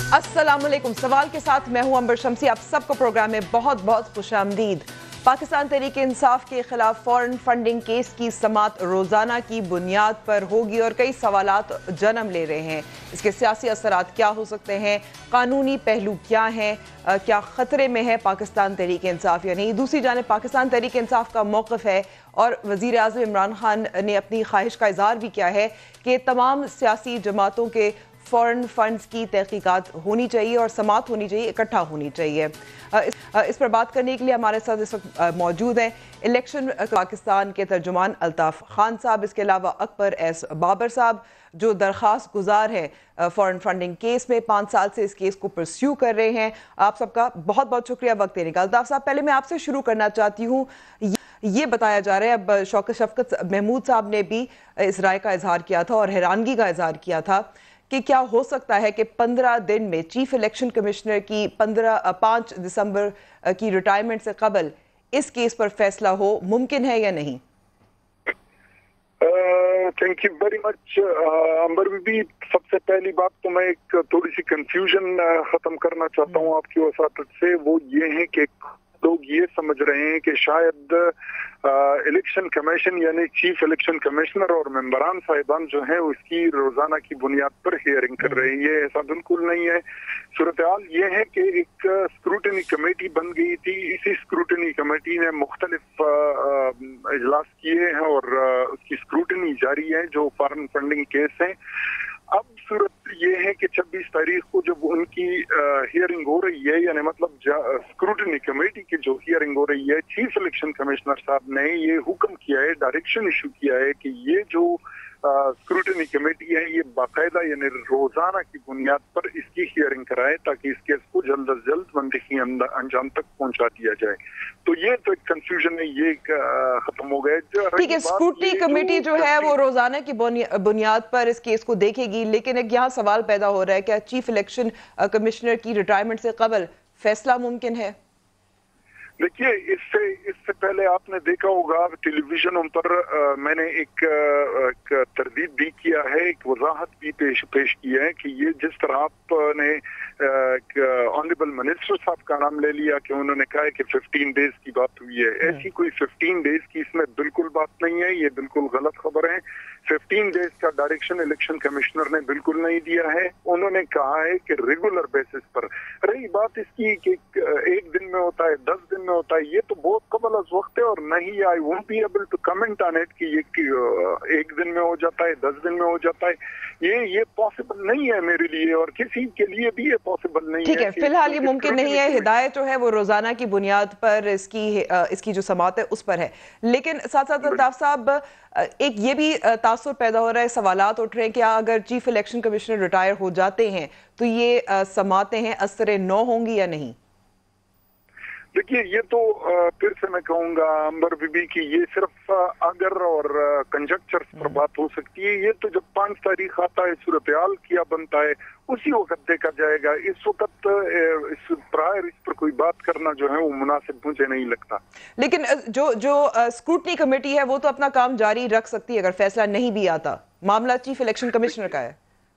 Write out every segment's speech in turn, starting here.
अस्सलाम वालेकुम। सवाल के साथ मैं हूं अंबर शमसी। आप सबको प्रोग्राम में बहुत बहुत खुशामदीद। पाकिस्तान तहरीक इंसाफ के खिलाफ फॉरेन फंडिंग केस की समाअत रोजाना की बुनियाद पर होगी और कई सवालात जन्म ले रहे हैं। इसके सियासी असरात क्या हो सकते हैं, कानूनी पहलू क्या हैं, क्या खतरे में है पाकिस्तान तहरीक इंसाफ या नहीं। दूसरी जानिब पाकिस्तान तहरीक इंसाफ का मौक़िफ़ है और वज़ीर आज़म इमरान खान ने अपनी ख्वाहिश का इज़हार भी किया है कि तमाम सियासी जमातों के फॉरेन फंड्स की तहकीकात होनी चाहिए और समाअत होनी चाहिए, इकट्ठा होनी चाहिए। इस पर बात करने के लिए हमारे साथ इस वक्त मौजूद हैं इलेक्शन पाकिस्तान के तर्जुमान अल्ताफ़ खान साहब, इसके अलावा अकबर एस बाबर साहब जो दरख्वास्त गुजार हैं फॉरेन फंडिंग केस में, 5 साल से इस केस को परस्यू कर रहे हैं। आप सबका बहुत बहुत शुक्रिया वक्त देने का। अल्ताफ़ साहब, पहले मैं आपसे शुरू करना चाहती हूँ। ये बताया जा रहा है, अब शफकत महमूद साहब ने भी इस राय का इजहार किया था और हैरानगी का इजहार किया था कि क्या हो सकता है कि 15 दिन में चीफ इलेक्शन कमिश्नर की 5 दिसंबर की रिटायरमेंट से कबल इस केस पर फैसला हो, मुमकिन है या नहीं? Thank you very much Ambar बीबी। सबसे पहली बात तो मैं एक थोड़ी सी कंफ्यूजन खत्म करना चाहता हूँ आपकी वसातत से। वो ये है कि लोग ये समझ रहे हैं कि शायद इलेक्शन कमीशन यानी चीफ इलेक्शन कमिश्नर और मेंबरान साहिबान जो हैं उसकी रोजाना की बुनियाद पर हियरिंग कर रहे हैं। ये ऐसा बिल्कुल नहीं है। सूरत-ए-हाल ये है कि एक स्क्रूटनी कमेटी बन गई थी। इसी स्क्रूटनी कमेटी ने मुख्तलिफ इजलास किए हैं और उसकी स्क्रूटनी जारी है जो फॉरेन फंडिंग केस है। अब सूरत ये है कि 26 तारीख को जब उनकी हियरिंग हो रही है, यानी मतलब स्क्रूटनी कमेटी की जो हियरिंग हो रही है, चीफ इलेक्शन कमिश्नर साहब ने ये हुक्म किया है, डायरेक्शन इशू किया है कि ये जो स्क्रूटनी कमेटी है ये बाकायदा यानी रोजाना की बुनियाद पर इसकी हियरिंग कराए ताकि इस केस को जल्द अज जल्द मंतखी अंजाम तक पहुंचा दिया जाए। तो ये तो एक कंफ्यूजन है, ये खत्म हो गया। ठीक है, स्क्रूटनी कमेटी जो है वो रोजाना की बुनियाद पर इस केस को देखेगी, लेकिन एक यहाँ सवाल पैदा हो रहा है, क्या चीफ इलेक्शन कमिश्नर की रिटायरमेंट से कबल फैसला मुमकिन है? देखिए, इससे पहले आपने देखा होगा टेलीविजनों पर मैंने एक तरदीद भी किया है, एक वजाहत भी पेश की है कि ये जिस तरह आपने ऑनरेबल मिनिस्टर साहब का नाम ले लिया कि उन्होंने कहा है कि 15 डेज की बात हुई है, ऐसी कोई 15 डेज की इसमें बिल्कुल बात नहीं है। ये बिल्कुल गलत खबर है। 15 डेज का डायरेक्शन इलेक्शन कमिश्नर ने बिल्कुल नहीं दिया है। उन्होंने कहा है कि रेगुलर बेसिस पर। रही बात इसकी कि 1 दिन में होता है, 10 दिन में होता है, ये तो बहुत कबल अज वक्त है और नहीं I won't be able to comment on it कि ये 1 दिन में हो जाता है, 10 दिन में हो जाता है। ये पॉसिबल नहीं है मेरे लिए और किसी के लिए भी ये पॉसिबल नहीं है। ठीक है, फिलहाल ये मुमकिन नहीं है। हिदायत जो है वो रोजाना की बुनियाद पर इसकी जो समाअत है उस पर है। लेकिन साथ साथ अल्ताफ साहब, एक ये भी तासुर पैदा हो रहा है, सवालात उठ रहे हैं कि अगर चीफ इलेक्शन कमिश्नर रिटायर हो जाते हैं तो ये समाअतें हैं असर नौ होंगी या नहीं? देखिए, ये तो फिर से मैं कहूंगा अंबर बीबी की ये सिर्फ अगर और कंजक्चर्स पर बात हो सकती है। ये तो जब 5 तारीख आता है सूरत-ए-हाल क्या बनता है उसी वक्त देखा जाएगा। इस वक्त इस पर कोई बात करना जो है वो मुनासिब मुझे नहीं लगता। लेकिन जो स्क्रूटनी कमेटी है वो तो अपना काम जारी रख सकती है अगर फैसला नहीं भी आता। मामला चीफ इलेक्शन कमिश्नर का है।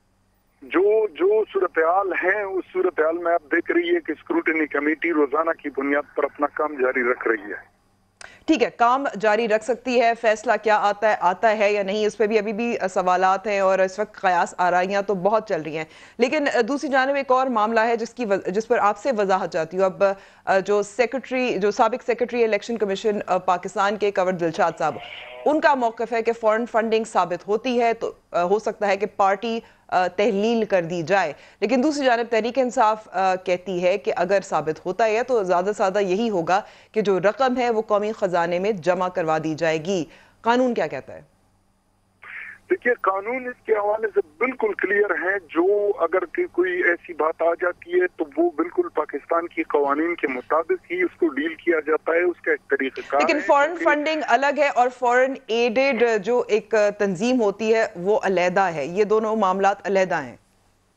जो सूरत-ए-हाल है उस सूरत-ए-हाल में आप देख रही है कि स्क्रूटनी कमेटी रोजाना की बुनियाद पर अपना काम जारी रख रही है। ठीक है, काम जारी रख सकती है। फैसला क्या आता है या नहीं, इस पर भी अभी भी सवालात हैं और इस वक्त कयास आराइयां तो बहुत चल रही हैं। लेकिन दूसरी जानिब एक और मामला है जिस पर आपसे वजाहत चाहती हूँ। अब जो साबिक सेक्रेटरी इलेक्शन कमीशन पाकिस्तान के कंवर दिलशाद साहब, उनका मौक़िफ़ है कि फॉरेन फंडिंग साबित होती है तो हो सकता है कि पार्टी तहलील कर दी जाए। लेकिन दूसरी जानिब तहरीक इंसाफ कहती है कि अगर साबित होता है तो ज़्यादा से ज़्यादा यही होगा कि जो रकम है वो कौमी खजाने में जमा करवा दी जाएगी। कानून क्या कहता है? देखिए, कानून इसके हवाले से बिल्कुल क्लियर है। जो अगर कोई ऐसी बात आ जाती है तो वो बिल्कुल पाकिस्तान की कवानीन के मुताबिक ही उसको डील किया जाता है, उसका एक तरीक़ाकार है। लेकिन फॉरेन फंडिंग अलग है और फॉरेन एडेड जो एक तंजीम होती है वो अलहदा है। ये दोनों मामलात अलहदा हैं।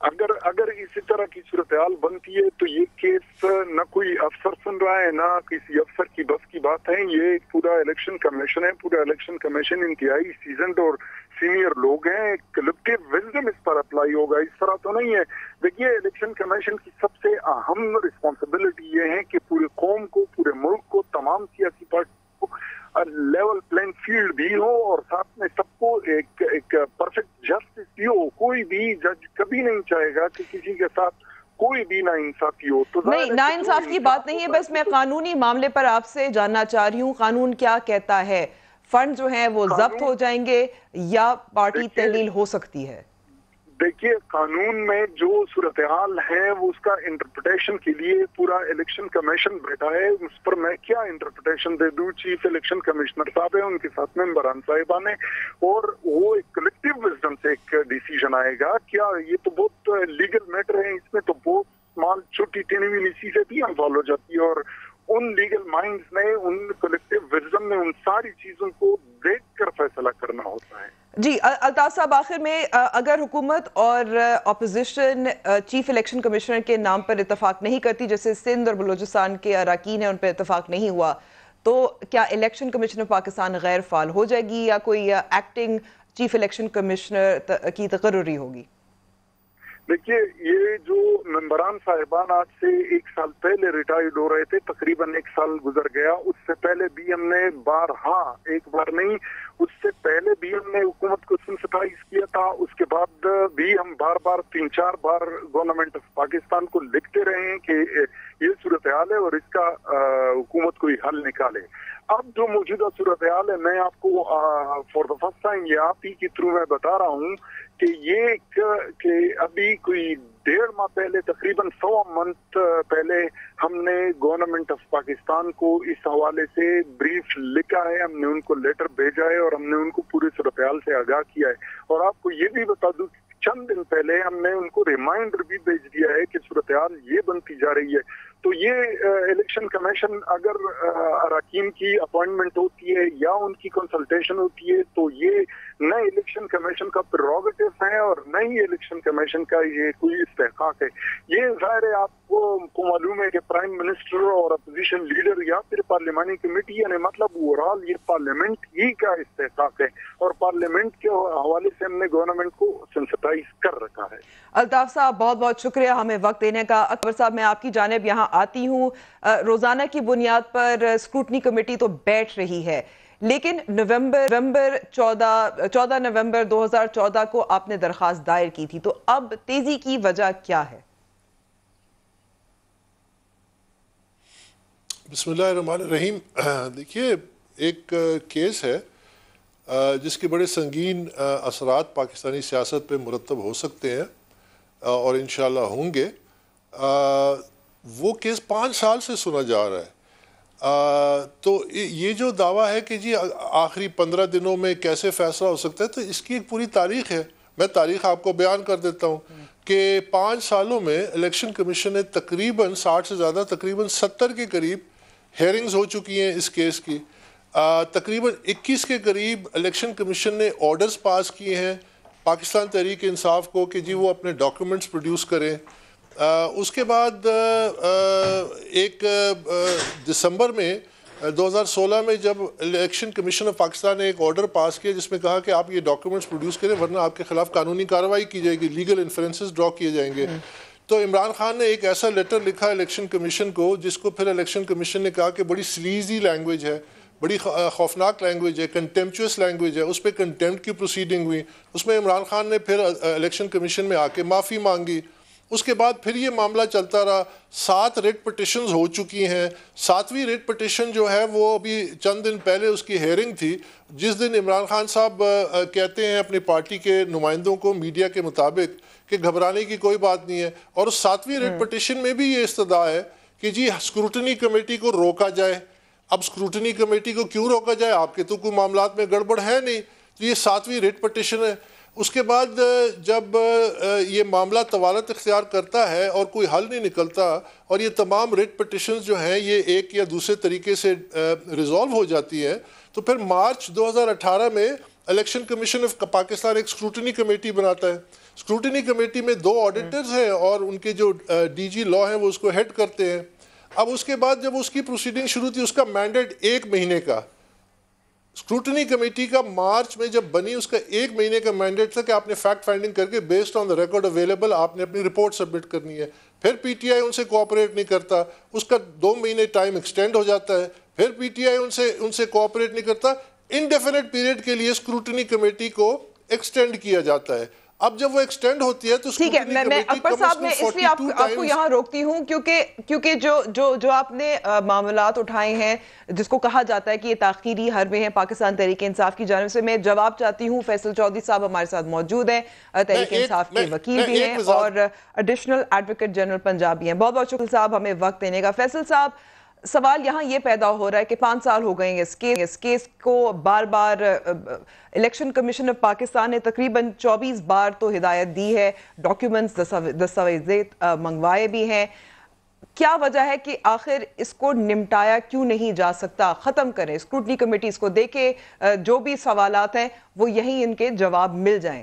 अगर इसी तरह की सूरत-ए-हाल बनती है तो ये केस न कोई अफसर सुन रहा है, ना किसी अफसर की बस की बात है। ये पूरा इलेक्शन कमीशन है, पूरा इलेक्शन कमीशन इंतहाई सीजन्ड और सीनियर लोग हैं। कलेक्टिव विजडम इस पर अप्लाई होगा, इस तरह तो नहीं है। देखिए, इलेक्शन कमीशन की सबसे अहम रिस्पॉन्सिबिलिटी ये है कि पूरे कौम को, पूरे मुल्क को, तमाम सियासी पार्टी को लेवल प्लेइंग फील्ड भी हो और साथ में सबको एक परफेक्ट जस्टिस भी हो। कोई भी जज कभी नहीं चाहेगा कि किसी के साथ कोई भी नाइंसाफी हो। तो नहीं, नाइंसाफ की बात नहीं है, बस मैं कानूनी मामले पर आपसे जानना चाह रही हूँ, कानून क्या कहता है? फंड जो हैं वो जब्त हो जाएंगे या पार्टी तहलील हो सकती है? देखिए, कानून में जो सूरत-ए-हाल है वो उसका इंटरप्रिटेशन के लिए पूरा इलेक्शन कमीशन बैठा है। उस पर मैं क्या इंटरप्रिटेशन दे दूं? चीफ इलेक्शन कमिश्नर साहब है, उनके साथ मेंबरान साहिबान है, और वो एक कलेक्टिव विजडम से एक डिसीजन आएगा। क्या ये तो बहुत लीगल मैटर है, इसमें तो बहुत स्मॉल छोटी टेनी चीजें भी इन्वॉल्व हो जाती है, और उन लीगल माइंड्स ने, उन कलेक्टिव विजडम ने उन सारी चीजों को देख कर फैसला करना होता है। जी, अल्ताफ साहब, आखिर में अगर हुकूमत और अपोजिशन चीफ इलेक्शन कमिश्नर के नाम पर इतफाक नहीं करती, जैसे सिंध और बलूचिस्तान के अराकीन है उन पर इतफाक नहीं हुआ, तो क्या इलेक्शन कमीशन ऑफ पाकिस्तान गैर फाल हो जाएगी या कोई एक्टिंग चीफ इलेक्शन कमिश्नर की तकर्री होगी? देखिए, ये जो मेंबरान साहिबान आज से 1 साल पहले रिटायर्ड हो रहे थे, तकरीबन 1 साल गुजर गया। उससे पहले भी हमने एक बार नहीं, उससे पहले भी हमने हुकूमत को सेंसिटाइज किया था। उसके बाद भी हम बार बार 3-4 बार गवर्नमेंट ऑफ पाकिस्तान को लिखते रहे हैं कि ये सूरत-ए-हाल है और इसका हुकूमत कोई हल निकाले। अब जो मौजूदा सूरत-ए-हाल है, मैं आपको फॉर द फर्स्ट टाइम ये आप ही के थ्रू मैं बता रहा हूँ कि अभी कोई 1.5 माह पहले, तकरीबन 100 मंथ पहले, हमने गवर्नमेंट ऑफ पाकिस्तान को इस हवाले से ब्रीफ लिखा है, हमने उनको लेटर भेजा है और हमने उनको पूरे सूरत-ए-हाल से आगाह किया है। और आपको ये भी बता दूं, चंद दिन पहले हमने उनको रिमाइंडर भी भेज दिया है कि सूरत-ए-हाल ये बनती जा रही है। तो ये इलेक्शन कमीशन अगर अराकीन की अपॉइंटमेंट होती है या उनकी कंसल्टेशन होती है, तो ये न इलेक्शन कमीशन का प्रेरोगेटिव है और न ही इलेक्शन कमीशन का ये कोई इस्तेहकाक है। ये ज़ाहिर है, आपको मालूम है कि प्राइम मिनिस्टर और अपोजिशन लीडर या फिर पार्लिमानी कमेटी, यानी मतलब ओवरऑल ये पार्लियामेंट ही का इस्तेहकाक है, और पार्लियामेंट के हवाले से हमने गवर्नमेंट को सेंसिटाइज कर रखा है। अल्ताफ साहब, बहुत बहुत शुक्रिया हमें वक्त देने का। अकबर साहब, मैं आपकी जानिब यहाँ आती हूँ। रोजाना की बुनियाद पर स्क्रूटनी कमेटी तो बैठ रही है, लेकिन 14 नवंबर 2014 को आपने दरखास्त दायर की थी, तो अब तेजी की वजह क्या है? बिस्मिल्लाहिर्रहमानिर्रहीम। देखिए, एक केस है जिसके बड़े संगीन असरात पाकिस्तानी सियासत पे मुरतब हो सकते हैं और इंशाल्लाह होंगे। वो केस 5 साल से सुना जा रहा है। तो ये जो दावा है कि जी आखिरी 15 दिनों में कैसे फैसला हो सकता है, तो इसकी एक पूरी तारीख है। मैं तारीख आपको बयान कर देता हूँ कि 5 सालों में इलेक्शन कमीशन ने तकरीबन 60 से ज़्यादा, तकरीबन 70 के करीब हेयरिंग्स हो चुकी हैं इस केस की। तकरीबन 21 के करीब इलेक्शन कमीशन ने ऑर्डर्स पास किए हैं पाकिस्तान तहरीक इंसाफ को कि जी वो अपने डॉक्यूमेंट्स प्रोड्यूस करें। उसके बाद दिसंबर में 2016 में जब इलेक्शन कमीशन ऑफ पाकिस्तान ने एक ऑर्डर पास किया जिसमें कहा कि आप ये डॉक्यूमेंट्स प्रोड्यूस करें वरना आपके खिलाफ कानूनी कार्रवाई की जाएगी, लीगल इन्फ्रेंसेस ड्रॉ किए जाएंगे। तो इमरान खान ने एक ऐसा लेटर लिखा इलेक्शन कमीशन को जिसको फिर इलेक्शन कमीशन ने कहा कि बड़ी स्लीजी लैंग्वेज है, बड़ी खौफनाक लैंग्वेज है, कंटेम्पचुअस लैंग्वेज है। उस पर कंटेम्प्ट की प्रोसीडिंग हुई। उसमें इमरान खान ने फिर इलेक्शन कमीशन में आके माफ़ी मांगी। उसके बाद फिर ये मामला चलता रहा। 7 रिट पिटिशंस हो चुकी हैं। 7वीं रिट पिटिशन जो है वो अभी चंद दिन पहले उसकी हेयरिंग थी, जिस दिन इमरान खान साहब कहते हैं अपनी पार्टी के नुमाइंदों को मीडिया के मुताबिक कि घबराने की कोई बात नहीं है। और उस 7वीं रिट पिटिशन में भी ये इस्तदा है कि जी स्क्रूटनी कमेटी को रोका जाए। अब स्क्रूटनी कमेटी को क्यों रोका जाए? आपके तो कोई मामलात में गड़बड़ है नहीं। तो ये 7वीं रिट पिटिशन है। उसके बाद जब ये मामला तवालत इख्तियार करता है और कोई हल नहीं निकलता और ये तमाम रिट पिटिशंस जो हैं ये एक या दूसरे तरीके से रिजॉल्व हो जाती हैं, तो फिर मार्च 2018 में الیکشن کمیشن آف پاکستان ایک اسکروٹنی کمیٹی بناتا ہے. اسکروٹنی کمیٹی میں 2 آڈیٹرز ہیں اور ان کے جو ڈی جی لا ہیں وہ اس کو ہیڈ کرتے ہیں. اب اس کے بعد جب اس کی پروسیڈنگ شروع تھی اس کا مینڈیٹ 1 مہینے کا, اسکروٹنی کمیٹی کا مارچ میں جب بنی اس کا 1 مہینے کا مینڈیٹ تھا کہ آپ نے فیکٹ فائنڈنگ کر کے based on the record available آپ نے اپنی رپورٹ سبمٹ کرنی ہے. پھر پی ٹی آئی ان سے کوآپریٹ نہیں کرتا, اس کا 2 مہینے ٹائم ایکسٹینڈ ہو جاتا ہے. پھر پی ٹی آئی ان سے کوآپریٹ نہیں کرتا, انڈیفینٹ پیریڈ کے لیے اسکروٹنی کمیٹی کو ایکسٹینڈ کیا جاتا ہے. اب جب وہ ایکسٹینڈ ہوتی ہے تو ٹھیک ہے, میں اکبر صاحب میں اس لیے آپ کو یہاں روکتی ہوں کیونکہ جو آپ نے معاملات اٹھائے ہیں جس کو کہا جاتا ہے کہ یہ تاخیری حربے ہیں پاکستان تحریک انصاف کی جانب سے, میں جواب چاہتی ہوں. فیصل چودھری صاحب ہمارے ساتھ موجود ہیں, تحریک انصاف کے وکیل بھی ہیں اور ایڈیشنل ایڈوکیٹ جنرل پنجاب بھی ہیں. بہت بہت شکریہ صاحب ہمیں وقت دینے کا. فیصل صاحب, سوال یہاں یہ پیدا ہو رہا ہے کہ 5 سال ہو گئے ہیں اس کیس کو بار بار الیکشن کمیشن آف پاکستان نے تقریباً 24 بار تو ہدایت دی ہے, ڈاکیومنٹس دستاویزات منگوائے بھی ہیں. کیا وجہ ہے کہ آخر اس کو نمٹایا کیوں نہیں جا سکتا؟ ختم کریں, اسکروٹنی کمیٹی اس کو دیکھے, جو بھی سوالات ہیں وہ یہیں ان کے جواب مل جائیں.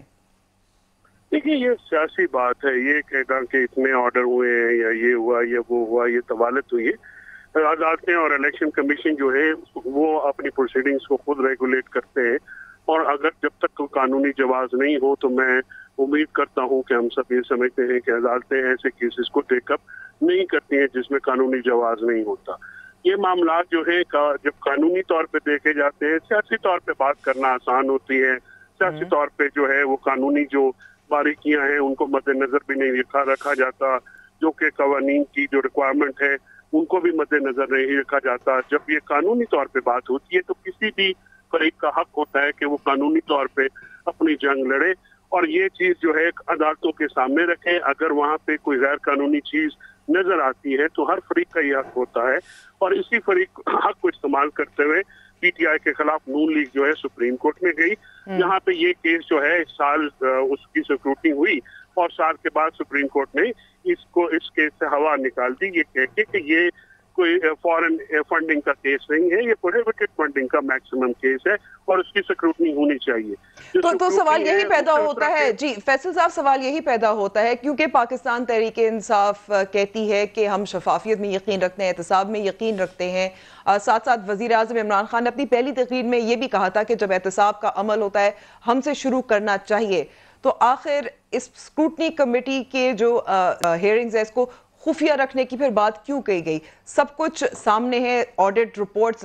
دیکھیے یہ سیاسی بات ہے, یہ کہنا کہ اتنے آرڈر ہوئے ہیں یا یہ ہوا یا وہ ہوا, یہ طوالت ہوئی ہے. عدالتیں اور الیکشن کمیشن جو ہے وہ اپنی پروسیڈنگز کو خود ریگولیٹ کرتے ہیں, اور اگر جب تک قانونی جواز نہیں ہو تو میں امید کرتا ہوں کہ ہم سب یہ سمجھتے ہیں کہ عدالتیں ایسے کیسز کو ٹیک اپ نہیں کرتی ہیں جس میں قانونی جواز نہیں ہوتا. یہ معاملات جو ہے جب قانونی طور پہ دیکھے جاتے ہیں, سیاسی طور پہ بات کرنا آسان ہوتی ہے, سیاسی طور پہ جو ہے وہ قانونی جو باریکیاں ہیں ان کو مد نظر بھی نہیں رکھا جاتا, جو کہ قوانین کی جو ریکوائرمنٹ ہے ان کو بھی مد نظر نہیں رکھا جاتا. جب یہ قانونی طور پہ بات ہوتی ہے تو کسی بھی فریق کا حق ہوتا ہے کہ وہ قانونی طور پہ اپنی جنگ لڑے اور یہ چیز جو ہے عدالتوں کے سامنے رکھے. اگر وہاں پہ کوئی غیر قانونی چیز نظر آتی ہے تو ہر فریق کا یہ حق ہوتا ہے, اور اسی فریق حق کو استعمال کرتے ہوئے پی ٹی آئی کے خلاف نون لیگ جو ہے سپریم کورٹ میں گئی. یہاں پہ یہ کیس جو ہے اس سال اس کی اسکروٹنی ہوئی اور سال کے بعد سپریم کورٹ نے اس کیس سے ہوا نکال دی, یہ کہہ کے کہ یہ کوئی فورن فنڈنگ کا کیس نہیں ہے, یہ پروہیبٹڈ فنڈنگ کا میکسیمم کیس ہے اور اس کی اسکروٹنی ہونی چاہیے. تو سوال یہی پیدا ہوتا ہے, جی فیصل صاحب سوال یہی پیدا ہوتا ہے کیونکہ پاکستان تحریک انصاف کہتی ہے کہ ہم شفافیت میں یقین رکھتے ہیں, احتساب میں یقین رکھتے ہیں. ساتھ ساتھ وزیر اعظم عمران خان نے اپنی پہلی تقریر میں یہ بھی کہا تھا کہ جب احتساب کا عمل ہوتا ہے ہم سے شروع کرنا چاہیے. تو آخر اس اسکروٹنی کمیٹی کے جو ہیئرنگز ہیں اس کو خفیہ رکھنے کی پھر بات کیوں کہی گئی؟ سب کچھ سامنے ہے, آڈٹ رپورٹس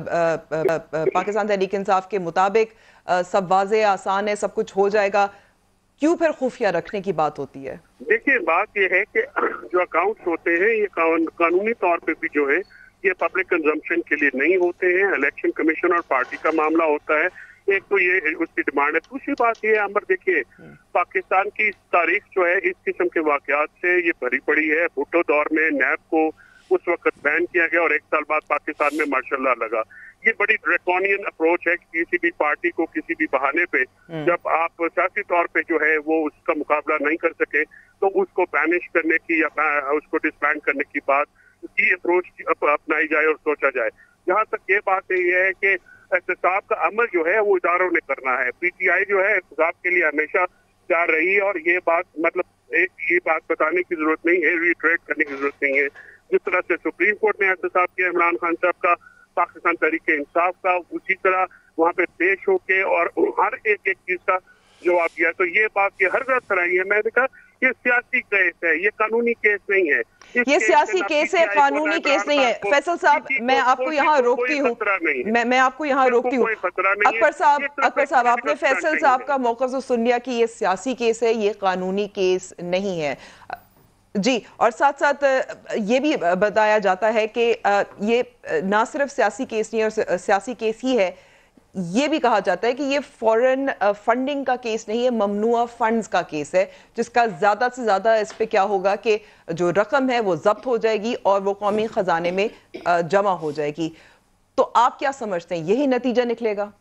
پاکستان تحریک انصاف کے مطابق سب واضح آسان ہے, سب کچھ ہو جائے گا, کیوں پھر خفیہ رکھنے کی بات ہوتی ہے؟ دیکھیے بات یہ ہے کہ جو اکاؤنٹس ہوتے ہیں یہ قانونی طور پہ بھی جو ہے یہ پبلک کنزمپشن کے لیے نہیں ہوتے ہیں, الیکشن کمیشن اور پارٹی کا معاملہ ہوتا ہے. ایک تو یہ اس کی ڈیمانڈ ہے. دوسری بات یہ ہے عمر, دیکھیے پاکستان کی تاریخ جو ہے اس قسم کے واقعات سے یہ بھری پڑی ہے. بھٹو دور میں نیب کو اس وقت بین کیا گیا اور 1 سال بعد پاکستان میں مارشل لا لگا. یہ بڑی ڈریکونین اپروچ ہے کہ کسی بھی پارٹی کو کسی بھی بہانے پہ جب آپ سیاسی طور پہ جو ہے وہ اس کا مقابلہ نہیں کر سکے تو اس کو بینش کرنے کی یا اس کو ڈسبینڈ کرنے کی بات کی اپروچ اپنائی جائے اور سوچا جائے. جہاں تک یہ بات یہ ہے کہ احتساب کا عمل جو ہے وہ اداروں نے کرنا ہے. پی ٹی آئی جو ہے احتساب کے لیے ہمیشہ تیار رہی ہے, اور یہ بات مطلب یہ بات بتانے کی ضرورت نہیں ہے, ریٹریٹ کرنے کی ضرورت نہیں ہے. جس طرح سے سپریم کورٹ نے احتساب کیا عمران خان صاحب کا, پاکستان تحریک انصاف کا, اسی طرح وہاں پہ پیش ہو کے اور ہر ایک چیز کا جواب دیا. تو یہ بات یہ ہر طرح ہے. میں نے کہا یہ سیاسی کیس ہے, یہ قانونی کیس نہیں ہے. یہ سیاسی کیس ہے, قانونی کیس نہیں ہے. فیصل صاحب میں آپ کو یہاں روکتی ہوں, میں آپ کو یہاں روکتی ہوں. اکبر صاحب آپ نے فیصل صاحب کا موقف تو سن لیا کہ یہ سیاسی کیس ہے, یہ قانونی کیس نہیں ہے. جی, اور ساتھ ساتھ یہ بھی بتایا جاتا ہے کہ یہ نہ صرف سیاسی کیس نہیں اور سیاسی کیس ہی ہے, یہ بھی کہا جاتا ہے کہ یہ فورن فنڈنگ کا کیس نہیں ہے, ممنوعہ فنڈز کا کیس ہے, جس کا زیادہ سے زیادہ اس پہ کیا ہوگا کہ جو رقم ہے وہ ضبط ہو جائے گی اور وہ قومی خزانے میں جمع ہو جائے گی. تو آپ کیا سمجھتے ہیں, یہی نتیجہ نکلے گا؟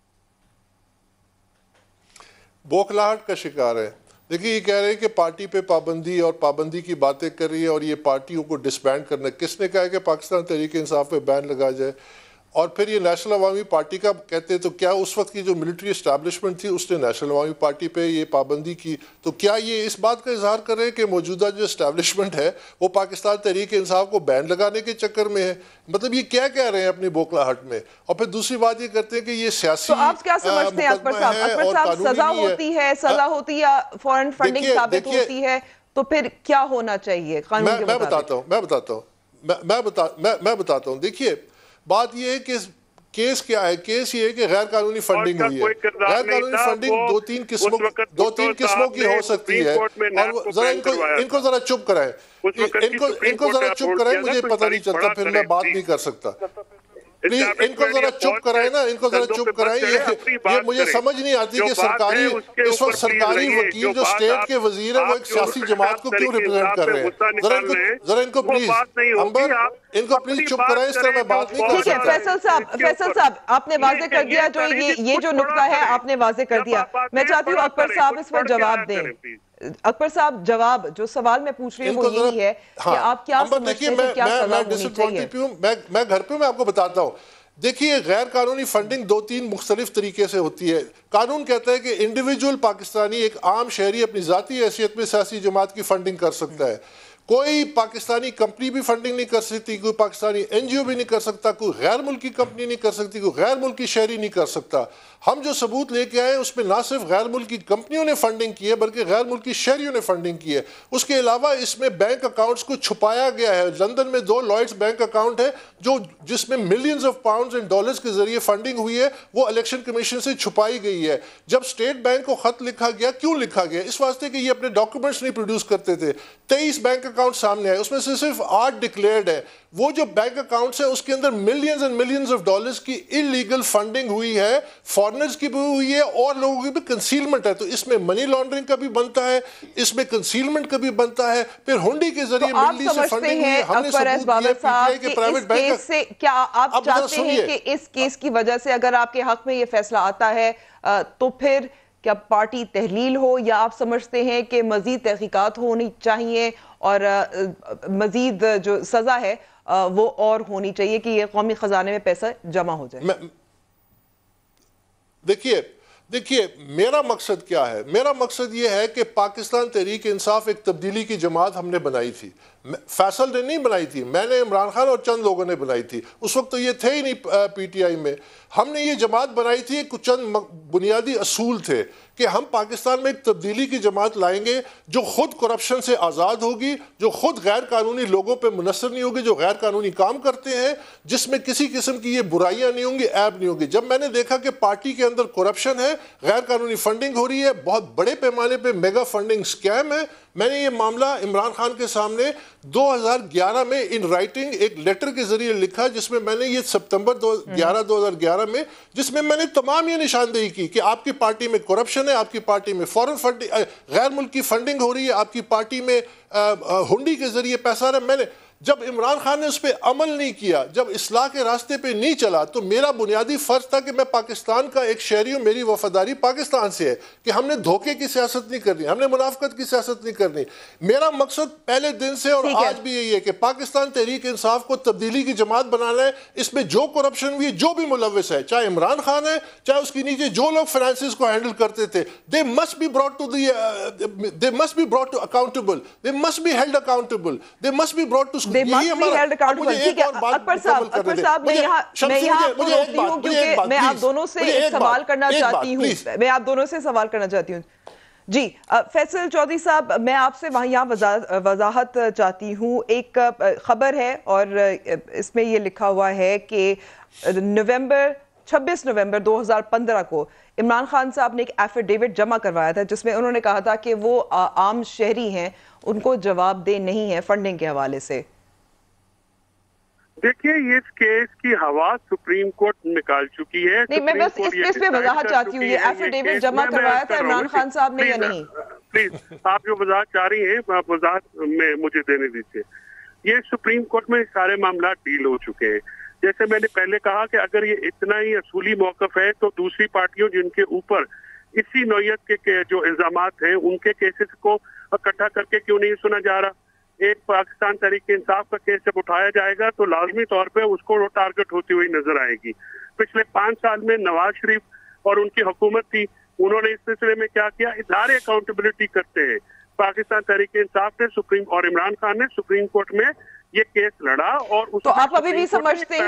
بوکھلاہٹ کا شکار ہے. دیکھیے یہ کہہ رہے ہیں کہ پارٹی پہ پابندی اور پابندی کی باتیں کر رہی ہے اور یہ پارٹیوں کو ڈسبینڈ کرنا. کس نے کہا ہے کہ پاکستان تحریک انصاف پہ بین لگا جائے؟ اور پھر یہ نیشنل عوامی پارٹی کا کہتے ہیں، تو کیا اس وقت کی جو ملٹری اسٹیبلشمنٹ تھی اس نے نیشنل عوامی پارٹی پہ یہ پابندی کی؟ تو کیا یہ اس بات کا اظہار کر رہے ہیں کہ موجودہ جو اسٹیبلشمنٹ ہے وہ پاکستان تحریک انصاف کو بین لگانے کے چکر میں ہے؟ مطلب یہ کیا کہہ رہے ہیں اپنی بوکلاہٹ میں؟ اور پھر دوسری بات یہ کرتے ہیں کہ یہ سیاسی تو آپ کیا سمجھتے ہیں اکبر صاحب سزا ہوتی ہے، سزا ہوتی ہے یا فورن فنڈنگ ثابت ہوتی ہے، تو پھر کیا ہونا چاہیے قانون کے مطابق؟ میں بتاتا ہوں دیکھیے بات یہ ہے کہ کیس کیا ہے؟ کیس یہ ہے کہ غیر قانونی فنڈنگ ہوئی ہے. غیر قانونی فنڈنگ دو تین قسموں کی ہو سکتی ہے. اور ذرا ان کو ذرا چپ کرائیں، ان کو ذرا چپ کرائیں، مجھے پتہ نہیں چلتا پھر میں بات نہیں کر سکتا. پلیز ان کو ذرا چپ کرائیں نا، ان کو ذرا چپ کرائیں. یہ مجھے سمجھ نہیں آتی کہ سرکاری اس وقت سرکاری وکیل جو اسٹیٹ کے وزیر ہیں وہ ایک سیاسی جماعت کو کیوں ریپرزینٹ کر رہے ہیں؟ ذرا ان کو پلیز امبر ان کو پلیز چپ کرائیں، اس طرح میں بات نہیں کر سکتا. فیصل صاحب آپ نے واضح کر دیا، جو یہ جو نقطہ ہے آپ نے واضح کر دیا. میں چاہتی ہوں اکبر صاحب اس پر جواب دیں. اکبر صاحب جواب جو سوال میں پوچھ رہی ہوں وہ یہی ہے کہ آپ کیا سمجھتے ہیں کہ کیا سزا ہونی چاہیے؟ میں گھر پہ میں آپ کو بتاتا ہوں. دیکھیے غیر قانونی فنڈنگ دو تین مختلف طریقے سے ہوتی ہے. قانون کہتا ہے کہ انڈیویجول پاکستانی ایک عام شہری اپنی ذاتی حیثیت میں سیاسی جماعت کی فنڈنگ کر سکتا ہے. کوئی پاکستانی کمپنی بھی فنڈنگ نہیں کر سکتی، کوئی پاکستانی این جی او بھی نہیں کر سکتا، کوئی غیر ملکی کمپنی نہیں کر سکتی، کوئی غیر ملکی شہری نہیں کر سکتا. ہم جو ثبوت لے کے آئے ہیں اس میں نہ صرف غیر ملکی کمپنیوں نے فنڈنگ کی ہے بلکہ غیر ملکی شہریوں نے فنڈنگ کی ہے. اس کے علاوہ اس میں بینک اکاؤنٹس کو چھپایا گیا ہے. لندن میں 2 لائڈز بینک اکاؤنٹ ہے جس میں millions of pounds and dollars کے ذریعے فنڈنگ ہوئی ہے، وہ الیکشن کمیشن سے چھپائی گئی ہے. جب اسٹیٹ بینک کو خط لکھا گیا، کیوں لکھا گیا؟ اس واسطے کہ یہ اپنے ڈاکومنٹس نہیں پروڈیوس کرتے تھے. 23 بینک اکاؤنٹ سامنے آئے، اس میں سے صرف 8 ڈکلیئرڈ ہے. وہ جو بینک اکاؤنٹس ہیں اس کے اندر millions and millions of dollars کی انلیگل فنڈنگ ہوئی ہے، فارنرز کی بھی ہوئی ہے اور لوگوں کی بھی کنسیلمنٹ ہے. تو اس میں منی لانڈرنگ کا بھی بنتا ہے، اس میں کنسیلمنٹ کا بھی بنتا ہے. پھر ہنڈی کے ذریعے ملی سے فنڈنگ ہوئی ہے. ہم نے ثبوت دیا پی ٹی آئی کے پرائیویٹ بینک سے. کیا آپ چاہتے ہیں کہ اس کیس کی وجہ سے اگر آپ کے حق میں یہ فیصلہ آتا ہے تو پھر کیا پارٹی تحلیل ہو، یا آپ سمجھتے ہیں کہ مزید تحقیقات ہونی چاہیے اور مزید جو سزا ہے وہ اور ہونی چاہیے کہ یہ قومی خزانے میں پیسہ جمع ہو جائے؟ دیکھیے میرا مقصد کیا ہے؟ میرا مقصد یہ ہے کہ پاکستان تحریک انصاف ایک تبدیلی کی جماعت ہم نے بنائی تھی. فیصل نے نہیں بنائی تھی، میں نے، عمران خان اور چند لوگوں نے بنائی تھی. اس وقت تو یہ تھے ہی نہیں پی ٹی آئی میں. ہم نے یہ جماعت بنائی تھی، کچھ چند بنیادی اصول تھے کہ ہم پاکستان میں ایک تبدیلی کی جماعت لائیں گے جو خود کرپشن سے آزاد ہوگی، جو خود غیر قانونی لوگوں پہ منحصر نہیں ہوگی، جو غیر قانونی کام کرتے ہیں، جس میں کسی قسم کی یہ برائیاں نہیں ہوں گی، عیب نہیں ہوگی. جب میں نے دیکھا کہ پارٹی کے اندر کرپشن ہے، غیر قانونی فنڈنگ ہو رہی ہے، بہت بڑے پیمانے پہ میگا فنڈنگ سکیم ہے، میں نے یہ معاملہ عمران خان کے سامنے 2011 میں ان رائٹنگ ایک لیٹر کے ذریعے لکھا، جس میں نے یہ سپتمبر 2011 میں جس میں نے تمام یہ نشاندہی کی کہ آپ کی پارٹی میں کرپشن ہے، آپ کی پارٹی میں فورن فنڈنگ، غیر ملکی فنڈنگ ہو رہی ہے، آپ کی پارٹی میں ہنڈی کے ذریعے پیسہ آ رہا ہے. میں نے جب عمران خان نے اس پہ عمل نہیں کیا، جب اصلاح کے راستے پہ نہیں چلا، تو میرا بنیادی فرض تھا کہ میں پاکستان کا ایک شہری ہوں، میری وفاداری پاکستان سے ہے، کہ ہم نے دھوکے کی سیاست نہیں کرنی، ہم نے منافقت کی سیاست نہیں کرنی. میرا مقصد پہلے دن سے اور آج بھی یہی ہے کہ پاکستان تحریک انصاف کو تبدیلی کی جماعت بنانا ہے. اس میں جو کرپشن ہوئی، جو بھی ملوث ہے، چاہے عمران خان ہے، چاہے اس کے نیچے جو لوگ فائنانسز کو ہینڈل کرتے تھے، they must be brought to accountable, they must be held accountable, they must be brought to school. اکبر صاحب میں یہاں روکتی ہوں کیونکہ میں آپ دونوں سے سوال کرنا چاہتی ہوں. جی فیصل چودھری صاحب، میں آپ سے یہاں وضاحت چاہتی ہوں. ایک خبر ہے اور اس میں یہ لکھا ہوا ہے کہ 26 نومبر 2015 کو عمران خان صاحب نے ایک ایفیڈیوٹ جمع کروایا تھا جس میں انہوں نے کہا تھا کہ وہ عام شہری ہیں، ان کو جواب دہ نہیں ہے فنڈنگ کے حوالے سے. دیکھیے اس کیس کی ہوا سپریم کورٹ نکال چکی ہے. نہیں، میں بس اس پہ وضاحت چاہتی ہوں، یہ ایفیڈیوٹ جمع کروایا تھا عمران خان صاحب نے یا نہیں؟ پلیز آپ جو وضاحت چاہ رہی ہیں آپ وضاحت میں مجھے دینے دیجیے. یہ سپریم کورٹ میں سارے معاملات ڈیل ہو چکے ہیں. جیسے میں نے پہلے کہا کہ اگر یہ اتنا ہی اصولی موقف ہے تو دوسری پارٹیوں جن کے اوپر اسی نوعیت کے جو الزامات ہیں ان کے کیسز کو اکٹھا کر کے کیوں نہیں سنا جا رہا؟ एक पाकिस्तान तहरीक इंसाफ का केस जब उठाया जाएगा तो लाजमी तौर पे उसको टारगेट होती हुई नजर आएगी। पिछले 5 साल में नवाज शरीफ और उनकी हुकूमत थी, उन्होंने इस सिलसिले में क्या किया, इदारे अकाउंटेबिलिटी करते हैं। पाकिस्तान तहरीक इंसाफ ने सुप्रीम और इमरान खान ने सुप्रीम कोर्ट में ये केस लड़ा और तो आप अभी भी समझते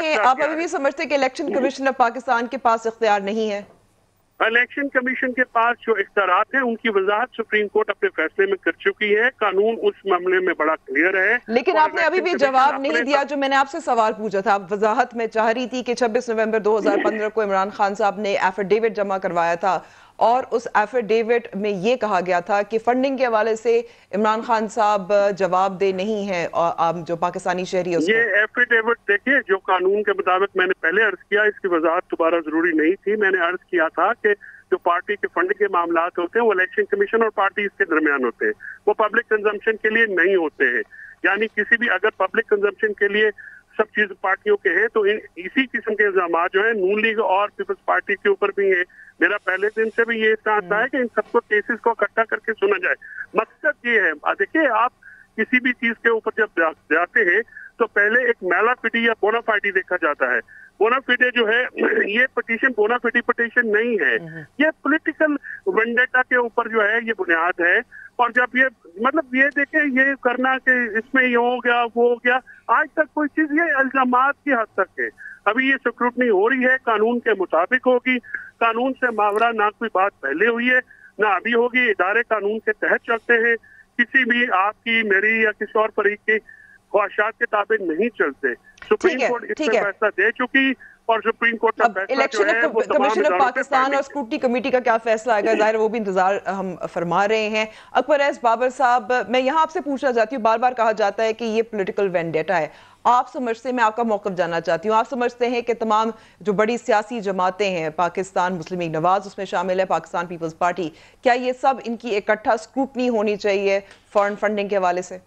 हैं कि इलेक्शन कमीशन ऑफ पाकिस्तान के पास इख्तियार नहीं है? इलेक्शन कमीशन के पास जो इख्तियारात हैं उनकी वजाहत सुप्रीम कोर्ट अपने फैसले में कर चुकी है, कानून उस मामले में बड़ा क्लियर है। लेकिन आपने अभी भी जवाब नहीं दिया जो मैंने आपसे सवाल पूछा था। आप वजाहत में चाह रही थी कि 26 नवंबर 2015 को इमरान खान साहब ने एफिडेविट जमा करवाया था और उस एफिडेविट में ये कहा गया था कि फंडिंग के हवाले से इमरान खान साहब जवाबदेह नहीं है और जो पाकिस्तानी शहरी है। ये एफिडेविट देखिए, जो कानून के मुताबिक मैंने पहले अर्ज किया, इसकी वजाहत दोबारा जरूरी नहीं थी। मैंने अर्ज किया था कि जो पार्टी के फंड के मामलात होते हैं वो इलेक्शन कमीशन और पार्टी इसके दरमियान होते हैं, वो पब्लिक कंजम्पशन के लिए नहीं होते हैं। यानी किसी भी अगर पब्लिक कंजम्पशन के लिए सब चीज पार्टियों के हैं तो इसी किस्म के इल्जाम जो है नून लीग और पीपल्स पार्टी के ऊपर भी है। मेरा पहले दिन से भी ये चाहता है कि इन सबको केसेस को इकट्ठा करके सुना जाए। मकसद ये है, देखिए आप किसी भी चीज के ऊपर जब जाते हैं तो पहले एक मैलाफिडी या बोनाफाइडी देखा जाता है। बोनाफिडे जो है ये पिटीशन बोनाफिडी पिटीशन नहीं है, ये पॉलिटिकल वेंडेटा के ऊपर जो है ये बुनियाद है। और जब ये मतलब ये देखे ये करना कि इसमें ये हो गया वो हो गया, आज तक कोई चीज ये इल्जामात की हद तक है। अभी ये स्क्रूटनी हो रही है, कानून के मुताबिक होगी, कानून से मावरा ना कोई बात पहले हुई है ना अभी होगी। इदारे कानून के तहत चलते हैं, किसी भी आपकी मेरी या किसी और फरीक की ख्वाहिशात के ताबे नहीं चलते। सुप्रीम कोर्ट इस पर फैसला दे चुकी और सुप्रीम कोर्ट का फैसला जो है वो कमीशन ऑफ पाकिस्तान और स्क्रूटनी कमेटी का क्या फैसला आएगा, जाहिर वो भी इंतजार हम फरमा रहे हैं। अकबर एस बाबर साहब, मैं यहाँ आपसे पूछना चाहती हूँ, बार बार कहा जाता है कि ये पॉलिटिकल वेंडेटा है, आप समझते, मैं आपका मौक़िफ़ जानना चाहती हूँ, आप समझते हैं कि तमाम जो बड़ी सियासी जमातें हैं, पाकिस्तान मुस्लिम लीग नवाज उसमें शामिल है, पाकिस्तान पीपल्स पार्टी, क्या ये सब इनकी इकट्ठा स्क्रूटनी होनी चाहिए फॉरेन फंडिंग के हवाले से?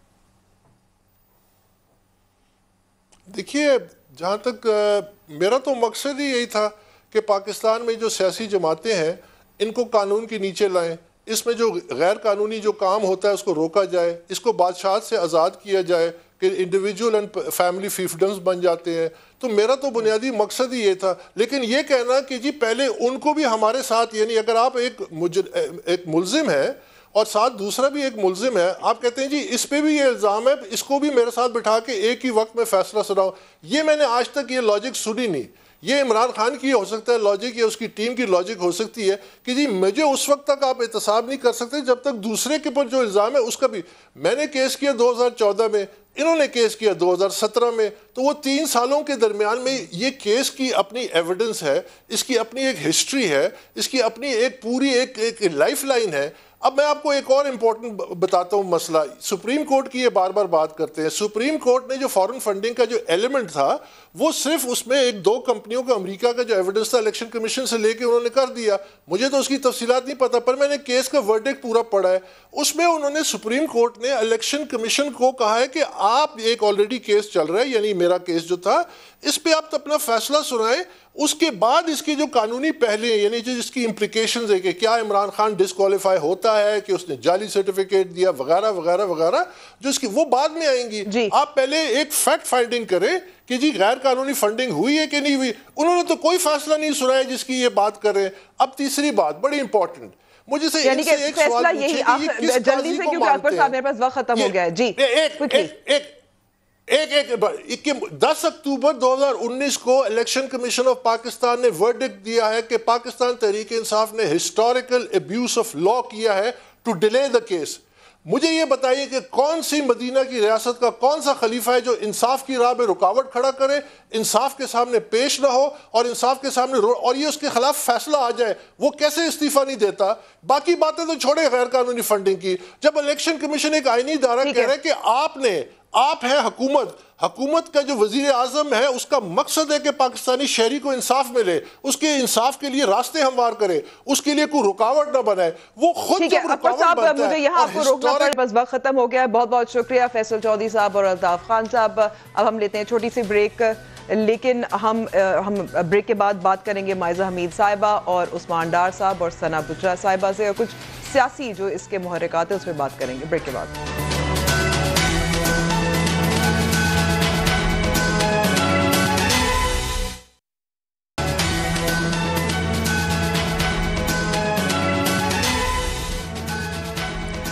देखिए, जहाँ तक मेरा तो मकसद ही यही था कि पाकिस्तान में जो सियासी जमातें हैं इनको कानून के नीचे लाएं, इसमें जो गैर कानूनी जो काम होता है उसको रोका जाए, इसको बादशाहत से आज़ाद किया जाए कि इंडिविजुअल एंड फैमिली फीफडम्स बन जाते हैं। तो मेरा तो बुनियादी मकसद ही ये था। लेकिन ये कहना कि जी पहले उनको भी हमारे साथ, यानी अगर आप एक मुलजिम है और साथ दूसरा भी एक मुलजिम है, आप कहते हैं जी इस पे भी ये इल्ज़ाम है, इसको भी मेरे साथ बिठा के एक ही वक्त में फैसला सुनाओ, ये मैंने आज तक ये लॉजिक सुनी नहीं। ये इमरान खान की हो सकता है लॉजिक या उसकी टीम की लॉजिक हो सकती है कि जी मुझे उस वक्त तक आप एहतसाब नहीं कर सकते जब तक दूसरे के ऊपर जो इल्ज़ाम है उसका भी। मैंने केस किया 2014 में, इन्होंने केस किया 2017 में, तो वो 3 सालों के दरमियान में ये केस की अपनी एविडेंस है, इसकी अपनी एक हिस्ट्री है, इसकी अपनी एक पूरी एक लाइफ लाइन है। अब मैं आपको एक और इम्पोर्टेंट बताता हूँ मसला। सुप्रीम कोर्ट की ये बार बार बात करते हैं, सुप्रीम कोर्ट ने जो फॉरेन फंडिंग का जो एलिमेंट था वो सिर्फ उसमें 1-2 कंपनियों का अमेरिका का जो एविडेंस था इलेक्शन कमीशन से लेके उन्होंने कर दिया। मुझे तो उसकी तफसीलात नहीं पता, पर मैंने केस का वर्डिक्ट पूरा पढ़ा है। उसमें उन्होंने सुप्रीम कोर्ट ने इलेक्शन कमीशन को कहा है कि आप एक ऑलरेडी केस चल रहा है, यानी मेरा केस जो था, इस पे आप अपना फैसला सुनाएं, उसके बाद इसके जो कानूनी पहले यानी जो जिसकी इम्प्लिकेशंस है कि क्या इमरान खान डिस्क्वालीफाई होता है कि उसने जाली सर्टिफिकेट दिया वगैरह वगैरह वगैरह, जो इसकी वो बाद में आएंगी। आप पहले एक फैक्ट फाइंडिंग करें कि जी गैर कानूनी फंडिंग हुई है कि नहीं हुई। उन्होंने तो कोई फैसला नहीं सुनाया जिसकी ये बात कर रहे हैं। अब तीसरी बात बड़ी इंपॉर्टेंट, मुझे से यानी कि एक सवाल यही आप जल्दी से, क्योंकि अकबर साहब मेरे पास वक्त खत्म हो गया है जी। एक 10 अक्टूबर 2019 को इलेक्शन कमीशन ऑफ पाकिस्तान ने वर्डिक्ट दिया है कि पाकिस्तान तहरीक इंसाफ ने हिस्टोरिकल अब्यूज ऑफ लॉ किया है टू डिले द केस। मुझे ये बताइए कि कौन सी मदीना की रियासत का कौन सा खलीफा है जो इंसाफ की राह में रुकावट खड़ा करे, इंसाफ के सामने पेश ना हो और इंसाफ के सामने और ये उसके खिलाफ फैसला आ जाए, वो कैसे इस्तीफा नहीं देता। बाकी बातें तो छोड़े गैर कानूनी फंडिंग की। जब इलेक्शन कमीशन एक आईनी इदारा कह रहा है कि आप है हुकूमत का जो वजीर आजम है, उसका मकसद है कि पाकिस्तानी शहरी को इंसाफ मिले, उसके इंसाफ के लिए रास्ते हमवार करे, उसके लिए कोई रुकावट न बनाए, वो खुद जब रुकावट बनता है। मुझे यहाँ आपको रोकना पड़ा, बस वक्त खत्म हो गया है। बहुत बहुत शुक्रिया फैसल चौधरी साहब और अल्ताफ खान साहब। अब हम लेते हैं छोटी सी ब्रेक, लेकिन हम ब्रेक के बाद बात करेंगे माइजा हमीद साहिबा और उस्मान डार साहब और सना बुचरा साहिबा से, और कुछ सियासी जो इसके मुहर्रिकात है उस पर बात करेंगे ब्रेक के बाद।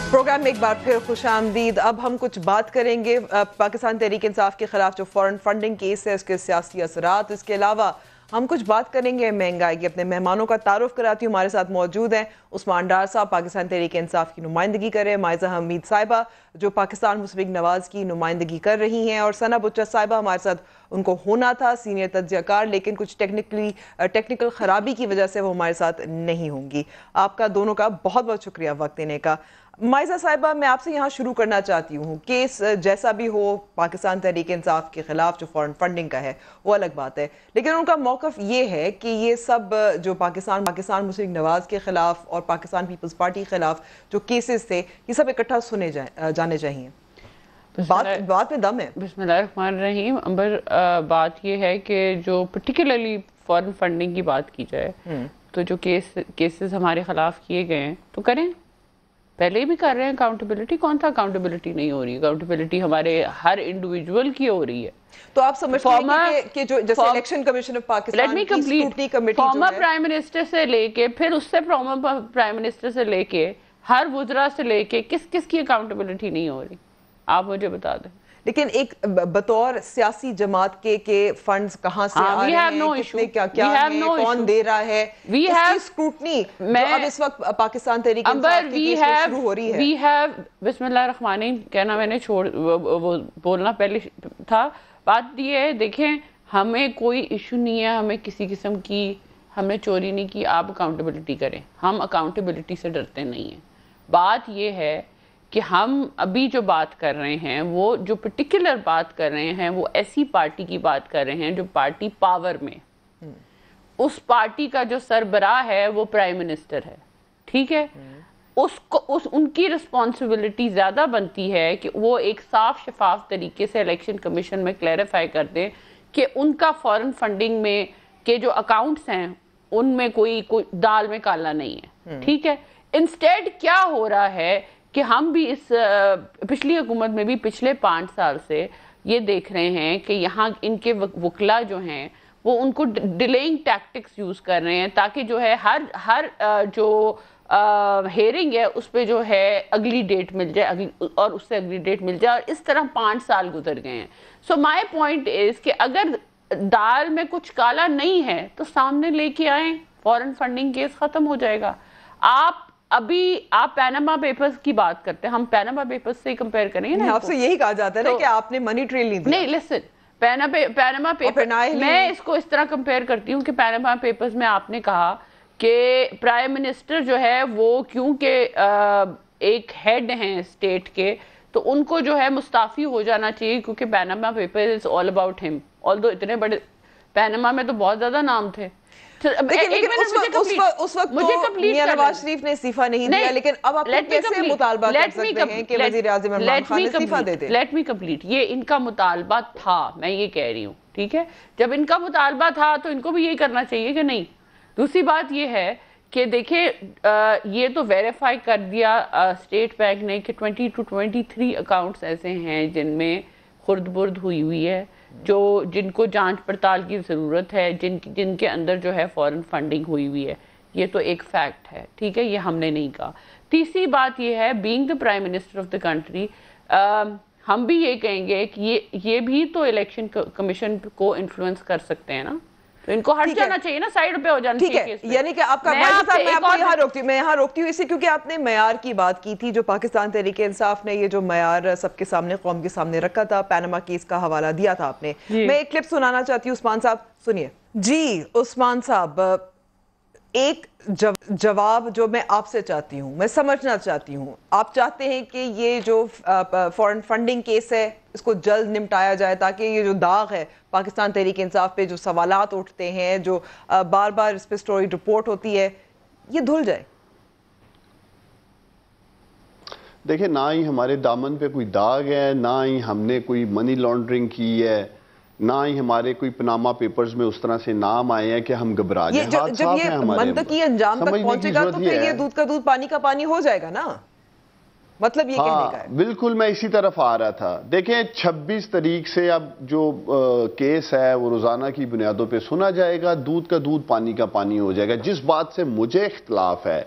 प्रोग्राम में एक बार फिर खुशामदीद। अब हम कुछ बात करेंगे पाकिस्तान तहरीक इंसाफ के खिलाफ जो फॉरेन फंडिंग केस है उसके सियासी असरात। इसके अलावा हम कुछ बात करेंगे महंगाई की। अपने मेहमानों का तारुफ कराती हूँ। हमारे साथ मौजूद हैं उस्मान डार साहब, पाकिस्तान तहरीक इंसाफ की नुमाइंदगी कर रहे हैं, माइजा हमीद साहिबा जो पाकिस्तान मुस्लिम लीग नवाज की नुमाइंदगी कर रही हैं, और सना बुच्चा साहिबा हमारे साथ उनको होना था सीनियर तज्जियाकार, लेकिन कुछ टेक्निकल खराबी की वजह से वो हमारे साथ नहीं होंगी। आपका दोनों का बहुत बहुत शुक्रिया वक्त देने का। माइजा साहिबा, मैं आपसे यहाँ शुरू करना चाहती हूँ। केस जैसा भी हो पाकिस्तान तहरीक इंसाफ के खिलाफ जो फॉरेन फंडिंग का है वो अलग बात है, लेकिन उनका मौक़िफ़ ये है कि ये सब जो पाकिस्तान मुस्लिम लीग नवाज के खिलाफ और पाकिस्तान पीपल्स पार्टी के खिलाफ जो केसेस थे ये सब इकट्ठा सुने जाने चाहिए। बात में दम है। बिस्मिल्लाहिर्रहमानिर्रहीम। अंबर, बात ये है कि जो पर्टिकुलरली फॉरेन फंडिंग की बात की जाए तो जो केसेस हमारे खिलाफ किए गए हैं तो करें, पहले भी कर रहे हैं। अकाउंटेबिलिटी, कौन सा अकाउंटेबिलिटी नहीं हो रही? अकाउंटेबिलिटी हमारे हर इंडिविजुअल की हो रही है। तो आप समझते हैं कि जो जैसे इलेक्शन कमीशन ऑफ पाकिस्तान की scrutiny committee former prime minister से लेके फिर उससे फॉर्मर प्राइम मिनिस्टर से लेके हर वुज़रा से लेके किस की अकाउंटेबिलिटी नहीं हो रही? आप मुझे बता दें। लेकिन एक बतौर सियासी जमात के फंड्स कहाँ से आ रहे हैं, कितने क्या है, कौन दे रहा है, इसकी स्क्रूटनी जो अब इस वक्त पाकिस्तान तहरीक इंसाफ के केस में शुरू हो रही है। वी हैव बिस्मिल्लाहिर्रहमानिर्रहीम कहना मैंने वो बोलना पहले था। बात ये है, देखें, हमें कोई इशू नहीं है, हमें किसी किस्म की हमने चोरी नहीं की। आप अकाउंटेबिलिटी करें, हम अकाउंटेबिलिटी से डरते नहीं हैं। बात ये है कि हम अभी जो बात कर रहे हैं, वो जो पर्टिकुलर बात कर रहे हैं, वो ऐसी पार्टी की बात कर रहे हैं जो पार्टी पावर में, उस पार्टी का जो सरबराह है वो प्राइम मिनिस्टर है, ठीक है। उनकी रिस्पॉन्सिबिलिटी ज़्यादा बनती है कि वो एक साफ शफाफ तरीके से इलेक्शन कमीशन में क्लैरिफाई कर दें कि उनका फॉरेन फंडिंग में के जो अकाउंट्स हैं उनमें कोई दाल में काला नहीं है, ठीक है। इंस्टेड क्या हो रहा है कि हम भी इस पिछली हुकूमत में भी पिछले 5 साल से ये देख रहे हैं कि यहाँ इनके वकला जो हैं वो उनको डिलेइंग टैक्टिक्स यूज़ कर रहे हैं ताकि जो है हर जो हेयरिंग है उस पे जो है अगली डेट मिल जाए, और उससे अगली डेट मिल जाए, और इस तरह 5 साल गुजर गए हैं। सो माय पॉइंट इज़ कि अगर दाल में कुछ काला नहीं है तो सामने लेके आए, फॉरेन फंडिंग केस ख़त्म हो जाएगा। आप पैनामा पेपर्स की बात करते हैं, हम पैनामा पेपर्स से कंपेयर करेंगे ना। आपसे यही कहा जाता है ना कि आपने मनी ट्रेल नहीं दिया। नहीं, लिसन, पैनामा पेपर मैं इसको इस तरह कंपेयर करती हूँ कि पैनामा पेपर्स में आपने कहा कि प्राइम मिनिस्टर जो है वो क्योंकि एक हेड हैं स्टेट के, तो उनको जो है मुस्ताफी हो जाना चाहिए क्योंकि Panama paper is all about him. Although इतने बड़े पैनामा में तो बहुत ज्यादा नाम थे। उस वक्त मियां नवाज शरीफ ने इस्तीफा नहीं दिया, लेकिन अब आप कैसे मुतालबा कर सकते हैं कि वज़ीर आज़म इमरान खान इस्तीफा दे दे? Let me complete. ये इनका मुतालबा था, मैं ये कह रही हूँ, ठीक है। जब इनका मुतालबा था तो इनको भी यही करना चाहिए कि नहीं। दूसरी बात ये है कि देखिए ये तो वेरीफाई कर दिया स्टेट बैंक ने कि 20 to 23 अकाउंट्स ऐसे हैं जिनमें खुर्द-बुर्द हुई है, जिनको जांच पड़ताल की ज़रूरत है, जिनके अंदर जो है फॉरेन फंडिंग हुई है। ये तो एक फैक्ट है, ठीक है, ये हमने नहीं कहा। तीसरी बात ये है, being the prime minister of the country, हम भी ये कहेंगे कि ये भी तो इलेक्शन कमीशन को इन्फ्लुएंस कर सकते हैं ना, तो इनको हट जाना चाहिए ना, साइड पे हो जाना चाहिए। ठीक है, यानी कि आपका मैं यहाँ रोकती हूँ इसे क्योंकि आपने मयार की बात की थी, जो पाकिस्तान तहरीक इंसाफ ने ये जो मयार सबके सामने कौम के सामने रखा था, पैनामा केस का हवाला दिया था आपने। मैं एक क्लिप सुनाना चाहती हूँ, उस्मान साहब सुनिए। जी उस्मान साहब, एक जवाब जो मैं आपसे चाहती हूँ, मैं समझना चाहती हूँ, आप चाहते हैं कि ये जो फॉरेन फंडिंग केस है इसको जल्द निपटाया जाए ताकि ये जो दाग है पाकिस्तान तहरीक इंसाफ पे, जो सवालात उठते हैं, जो बार बार इस पे स्टोरी रिपोर्ट होती है, ये धुल जाए। देखिए, ना ही हमारे दामन पे कोई दाग है, ना ही हमने कोई मनी लॉन्ड्रिंग की है, ना ही हमारे कोई पनामा पेपर्स में उस तरह से नाम आए हैं कि हम घबरा जाएं। जब ये मंतकी अंजाम तक पहुंचेगा तो फिर ये दूध का दूध पानी का पानी हो जाएगा ना, मतलब ये कहने का है। बिल्कुल, मैं इसी तरफ आ रहा था। देखें, 26 तारीख से अब जो केस है वो रोजाना की बुनियादों पे सुना जाएगा, दूध का दूध पानी का पानी हो जाएगा। जिस बात से मुझे इख्तलाफ है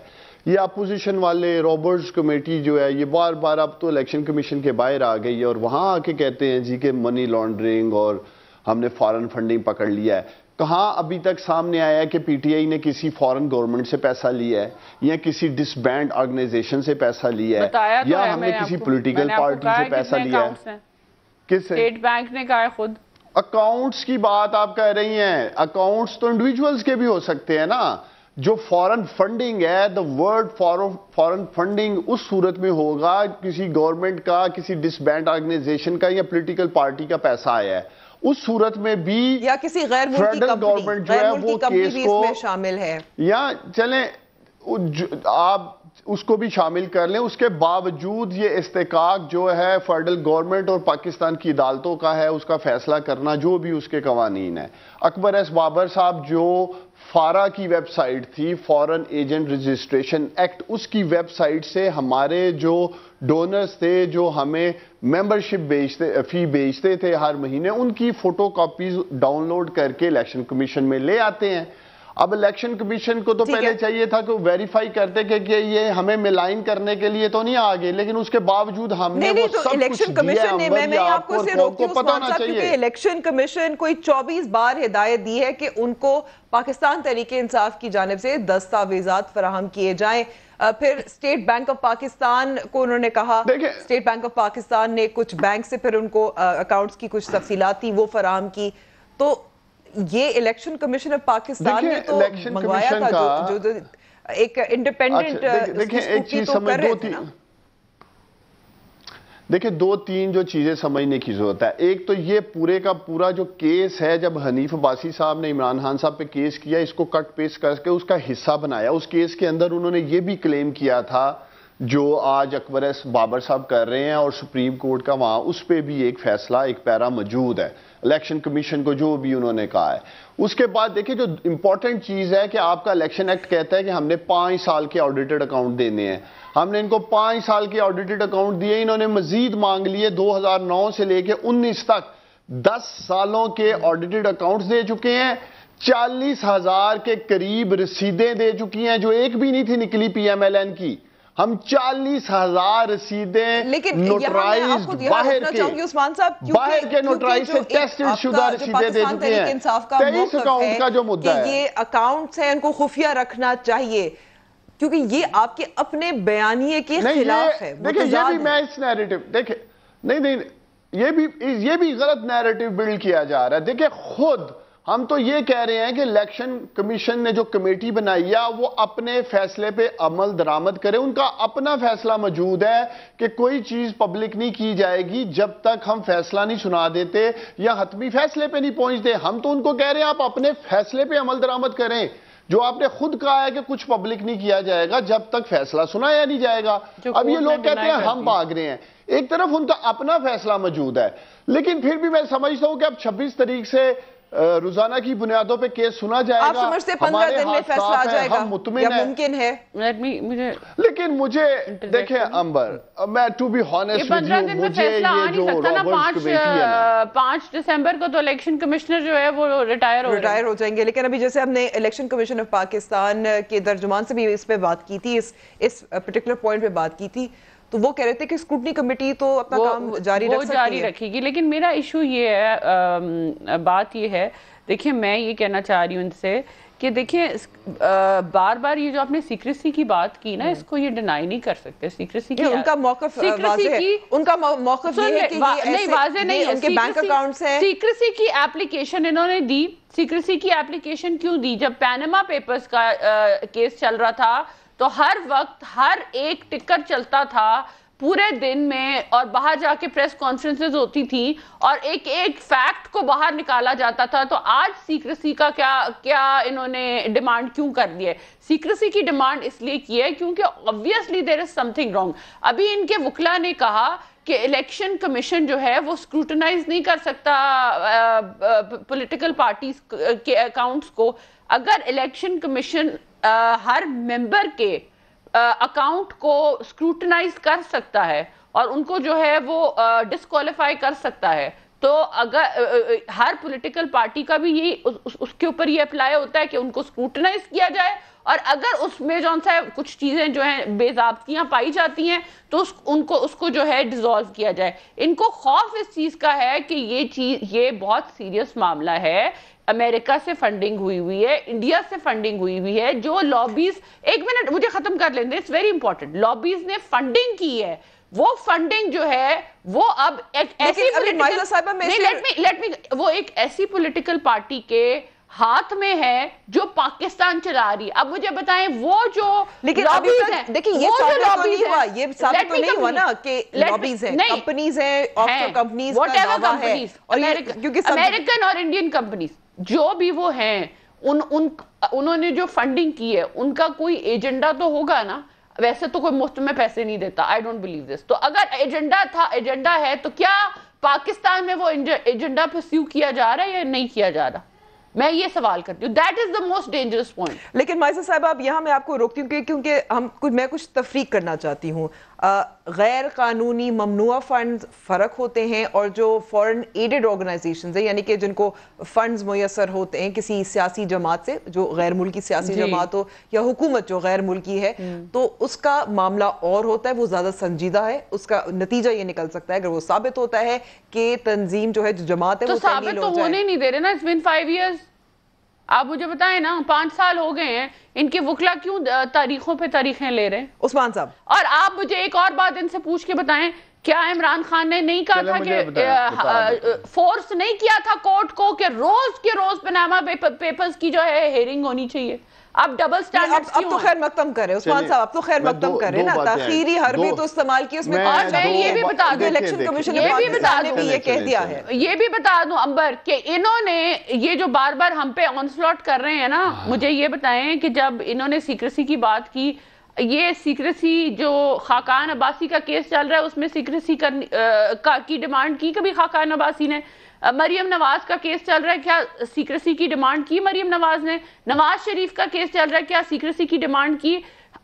یہ اپوزیشن والے رابرٹس کمیٹی جو ہے یہ بار بار اب تو الیکشن کمیشن کے باہر آ گئی ہے اور وہاں آ کے کہتے ہیں جی کہ منی لانڈرنگ اور ہم نے فارن فنڈنگ پکڑ لیا ہے. کہاں ابھی تک سامنے آیا ہے کہ پی ٹی آئی نے کسی فورن گورنمنٹ سے پیسہ لیا ہے یا کسی ڈس بینڈ آرگنائزیشن سے پیسہ لیا ہے یا ہم نے کسی پولیٹیکل پارٹی سے پیسہ لیا ہے؟ کس سے؟ اسٹیٹ بینک نے کہا ہے خود. اکاؤنٹس کی بات آپ کہہ رہی ہیں, اکاؤنٹس تو انڈیویجولز کے بھی ہو سکتے ہیں نا. جو فورن فنڈنگ ہے, دا ورڈ فورن فنڈنگ اس صورت میں ہوگا کسی گورنمنٹ کا, کسی ڈس بینڈ آرگنائزیشن کا یا پولیٹیکل پارٹی کا پیسہ آیا ہے. اس صورت میں بھی یا کسی غیر ملکی گورنمنٹ جو ہے وہ کیس کو شامل ہے, یا چلیں آپ اس کو بھی شامل کر لیں. اس کے باوجود یہ استحقاق جو ہے فیڈرل گورنمنٹ اور پاکستان کی عدالتوں کا ہے, اس کا فیصلہ کرنا جو بھی اس کے قوانین ہیں. اکبر ایس بابر صاحب جو فارا کی ویب سائٹ تھی, فورن ایجنٹ رجسٹریشن ایکٹ, اس کی ویب سائٹ سے ہمارے جو ڈونرز تھے جو ہمیں ممبرشپ فی بیچتے تھے ہر مہینے, ان کی فوٹو کاپیز ڈاؤن لوڈ کر کے الیکشن کمیشن میں لے آتے ہیں. اب الیکشن کمیشن کو تو پہلے چاہیے تھا کہ وہ ویریفائی کرتے کہ یہ ہمیں ملائن کرنے کے لیے تو نہیں آگے, لیکن اس کے باوجود ہم نے وہ سب کچھ دیا. میں آپ کو اسے روکتی ہوں عثمان صاحب, کیونکہ الیکشن کمیشن کوئی 24 بار ہدایت دی ہے کہ ان کو پاکستان تحریک انصاف کی جانب سے دستاویزات فراہم کیے جائیں. پھر اسٹیٹ بینک آف پاکستان کو انہوں نے کہا, اسٹیٹ بینک آف پاکستان نے کچھ بینک سے پھر ان کو اکاؤنٹس کی کچھ تفصیلات تھی وہ فراہم کی. تو یہ الیکشن کمیشن آف پاکستان نے تو منگوایا تھا جو ایک انڈیپینڈنٹ اسکوٹی تو کر رہے تھے نا. دیکھیں دو تین جو چیزیں سمجھنے کی ضرورت ہے. ایک تو یہ پورے کا پورا جو کیس ہے, جب حنیف عباسی صاحب نے عمران خان صاحب پہ کیس کیا, اس کو کٹ پیسٹ کر کے اس کا حصہ بنایا. اس کیس کے اندر انہوں نے یہ بھی کلیم کیا تھا جو آج اکبر ایس بابر صاحب کر رہے ہیں, اور سپریم کورٹ کا وہاں اس پہ بھی ایک فیصلہ, ایک پیرا موجود ہے الیکشن کمیشن کو جو بھی انہوں نے کہا ہے. اس کے بعد دیکھیں جو امپورٹنٹ چیز ہے کہ آپ کا الیکشن ایکٹ کہتا ہے کہ ہم نے 5 سال کے آڈیٹڈ اکاؤنٹ دینے ہیں. ہم نے ان کو 5 سال کے آڈیٹڈ اکاؤنٹ دیے, انہوں نے مزید مانگ لیے 2009 سے لے کے 19 تک 10 سالوں کے آڈیٹڈ اکاؤنٹس دے چکے ہیں. 40,000 کے قریب رسیدیں دے چکی ہیں جو ایک بھی نہیں تھی نکلی پی ایم ایل این کی. ہم 40,000 رسیدیں نوٹرائز باہر کے نوٹرائز سے ٹیسٹڈ شدہ رسیدیں دے چکے ہیں. 23 اکاؤنٹ کا جو مدعا ہے یہ اکاؤنٹس ہیں ان کو خفیہ رکھنا چاہیے, کیونکہ یہ آپ کے اپنے بیانیے کے خلاف ہے. دیکھیں یہ بھی میں اس نیریٹو, دیکھیں نہیں یہ بھی غلط نیریٹو بلڈ کیا جا رہا ہے. دیکھیں خود ہم تو یہ کہہ رہے ہیں کہ الیکشن کمیشن نے جو کمیٹی بنائی ہے وہ اپنے فیصلے پہ عمل درآمد کرے. ان کا اپنا فیصلہ موجود ہے کہ کوئی چیز پبلک نہیں کی جائے گی جب تک ہم فیصلہ نہیں سنا دیتے یا حتمی فیصلے پہ نہیں پہنچتے. ہم تو ان کو کہہ رہے ہیں آپ اپنے فیصلے پہ عمل درآمد کریں. جو آپ نے خود کہا ہے کہ کچھ پبلک نہیں کیا جائے گا جب تک فیصلہ سنایا نہیں جائے گا. اب یہ لوگ کہتے ہیں ہم بھاگ رہے ہیں. ایک طرف ان کا اپنا فیصلہ موجود ہے, لیکن پھر بھی میں سمجھتا ہوں کہ اب 26 تاریخ سے روزانہ کی بنیادوں پہ کیس سنا جائے گا. آپ سمجھتے 15 دن میں فیصلہ آ جائے گا یا ممکن ہے؟ لیکن مجھے دیکھیں امبر, میں to be honest with you, مجھے یہ جو رابرٹس کمیٹی ہے نا 5 دسمبر کو تو الیکشن کمشنر جو ہے وہ ریٹائر ہو جائیں گے. لیکن ابھی جیسے ہم نے الیکشن کمیشن آف پاکستان کے ترجمان سے بھی اس پہ بات کی تھی, اس پرٹیکولر پوائنٹ پہ بات کی تھی, تو وہ کہہ رہے تھے کہ اسکروٹنی کمیٹی تو اپنا کام جاری رکھے گی. لیکن میرا ایشو یہ ہے, بات یہ ہے, دیکھیں میں یہ کہنا چاہ رہی ہوں ان سے کہ دیکھیں بار بار یہ جو آپ نے سیکریسی کی بات کی نا, اس کو یہ ڈینائی نہیں کر سکتے. سیکریسی کی ان کا موقف واضح ہے, ان کا موقف یہ ہے کہ نہیں واضح نہیں ہے, ان کے بینک اکاؤنٹس ہیں. سیکریسی کی اپلیکیشن انہوں نے دی. سیکریسی کی اپلیکیشن کیوں دی؟ جب پینما پیپرز کا کیس چل رہا تھا تو ہر وقت ہر ایک ٹکر چلتا تھا پورے دن میں, اور باہر جا کے پریس کانفرنسز ہوتی تھی اور ایک ایک فیکٹ کو باہر نکالا جاتا تھا. تو آج سیکریسی کا کیا انہوں نے ڈیمانڈ کیوں کر دی ہے؟ سیکریسی کی ڈیمانڈ اس لیے کی ہے کیونکہ obviously there is something wrong. ابھی ان کے وکلا نے کہا کہ الیکشن کمیشن جو ہے وہ سکروٹنائز نہیں کر سکتا پولیٹیکل پارٹیز کے اکاؤنٹس کو. اگر الیکشن کمیشن ہر ممبر کے اکاؤنٹ کو سکروٹنائز کر سکتا ہے اور ان کو جو ہے وہ ڈسکوالیفائی کر سکتا ہے, تو اگر ہر پولیٹیکل پارٹی کا بھی یہی اس کے اوپر یہ اپلائی ہوتا ہے کہ ان کو اسکروٹنائز کیا جائے، اور اگر اس میں جو ہے کچھ چیزیں جو ہیں بے ضابطگیاں پائی جاتی ہیں تو اس کو جو ہے ڈیزالو کیا جائے۔ ان کو خوف اس چیز کا ہے کہ یہ بہت سیریس معاملہ ہے، امریکہ سے فنڈنگ ہوئی ہے، انڈیا سے فنڈنگ ہوئی ہے، جو لابیز، ایک منٹ مجھے ختم کر لیں، اٹس ویری امپورٹنٹ، لابیز نے فنڈنگ کی ہے، وہ فنڈنگ جو ہے وہ اب ایک ایسی پولیٹیکل پارٹی کے ہاتھ میں ہے جو پاکستان چلا رہی ہے۔ اب مجھے بتائیں وہ جو لابیز ہیں، دیکھیں یہ ثابت تو نہیں ہوا نا کہ لابیز ہیں، کمپنیز ہیں، آف شور کمپنیز کا دعویٰ ہے، امریکن اور انڈین کمپنیز جو بھی وہ ہیں، انہوں نے جو فنڈنگ کی ہے ان کا کوئی ایجنڈا تو ہوگا نا، ویسے تو کوئی مفت میں پیسے نہیں دیتا، I don't believe this۔ تو اگر ایجنڈا ہے تو کیا پاکستان میں وہ ایجنڈا پرسیو کیا جا رہا ہے یا نہیں کیا جا رہا؟ میں یہ سوال کرتی ہوں، that is the most dangerous point. لیکن مائزہ صاحب آپ یہاں میں آپ کو روکتی ہوں کیونکہ میں کچھ تفریق کرنا چاہتی ہوں۔ غیر قانونی ممنوعہ فنڈز فرق ہوتے ہیں، اور جو فورن ایڈڈ آرگنائزیشنز ہیں، یعنی کہ جن کو فنڈز میسر ہوتے ہیں کسی سیاسی جماعت سے، جو غیر ملکی سیاسی جماعت ہو یا حکومت جو غیر ملکی ہے، تو اس کا معاملہ اور ہوتا ہے، وہ زیادہ سنجیدہ ہے، اس کا نتیجہ یہ نکل سکتا ہے اگر وہ ثابت ہوتا ہے کہ تنظیم جو ہے جو جماعت ہے وہ تو ثابت تو ہونے نہیں دے رہے نا، it's been 5 years۔ آپ مجھے بتائیں نا، 5 سال ہو گئے ہیں، ان کے وکلا کیوں تاریخوں پہ تاریخیں لے رہے ہیں؟ عثمان صاحب، اور آپ مجھے ایک اور بات ان سے پوچھ کے بتائیں، کیا عمران خان نے نہیں کہا تھا کہ فورس نہیں کیا تھا کورٹ کو کہ روز کے روز پاناما پیپرز کی جو ہے ہیئرنگ ہونی چاہیے؟ اب ڈبل سٹینڈرڈز کیوں ہیں؟ اب تو خیر مقدم کریں عثمان صاحب، اب تو خیر مقدم کریں نا، تاخیری حربی تو استعمال کی اس میں، اور میں یہ بھی بتا دوں، الیکشن کمیشن نے بھی یہ کہہ دیا ہے، یہ بھی بتا دوں امبر کہ انہوں نے یہ جو بار بار ہم پہ آنسلاٹ کر رہے ہیں نا، مجھے یہ بتائیں کہ جب انہوں نے سیکریسی کی بات کی، یہ سیکریسی جو خاقان عباسی کا کیس چل رہا ہے اس میں سیکریسی کی ڈیمانڈ کی کبھی خاقان عباسی نے؟ مریم نواز کا کیس چل رہا ہے، کیا سیکریسی کی ڈیمانڈ کی مریم نواز نے؟ نواز شریف کا کیس چل رہا ہے، کیا سیکریسی کی ڈیمانڈ کی؟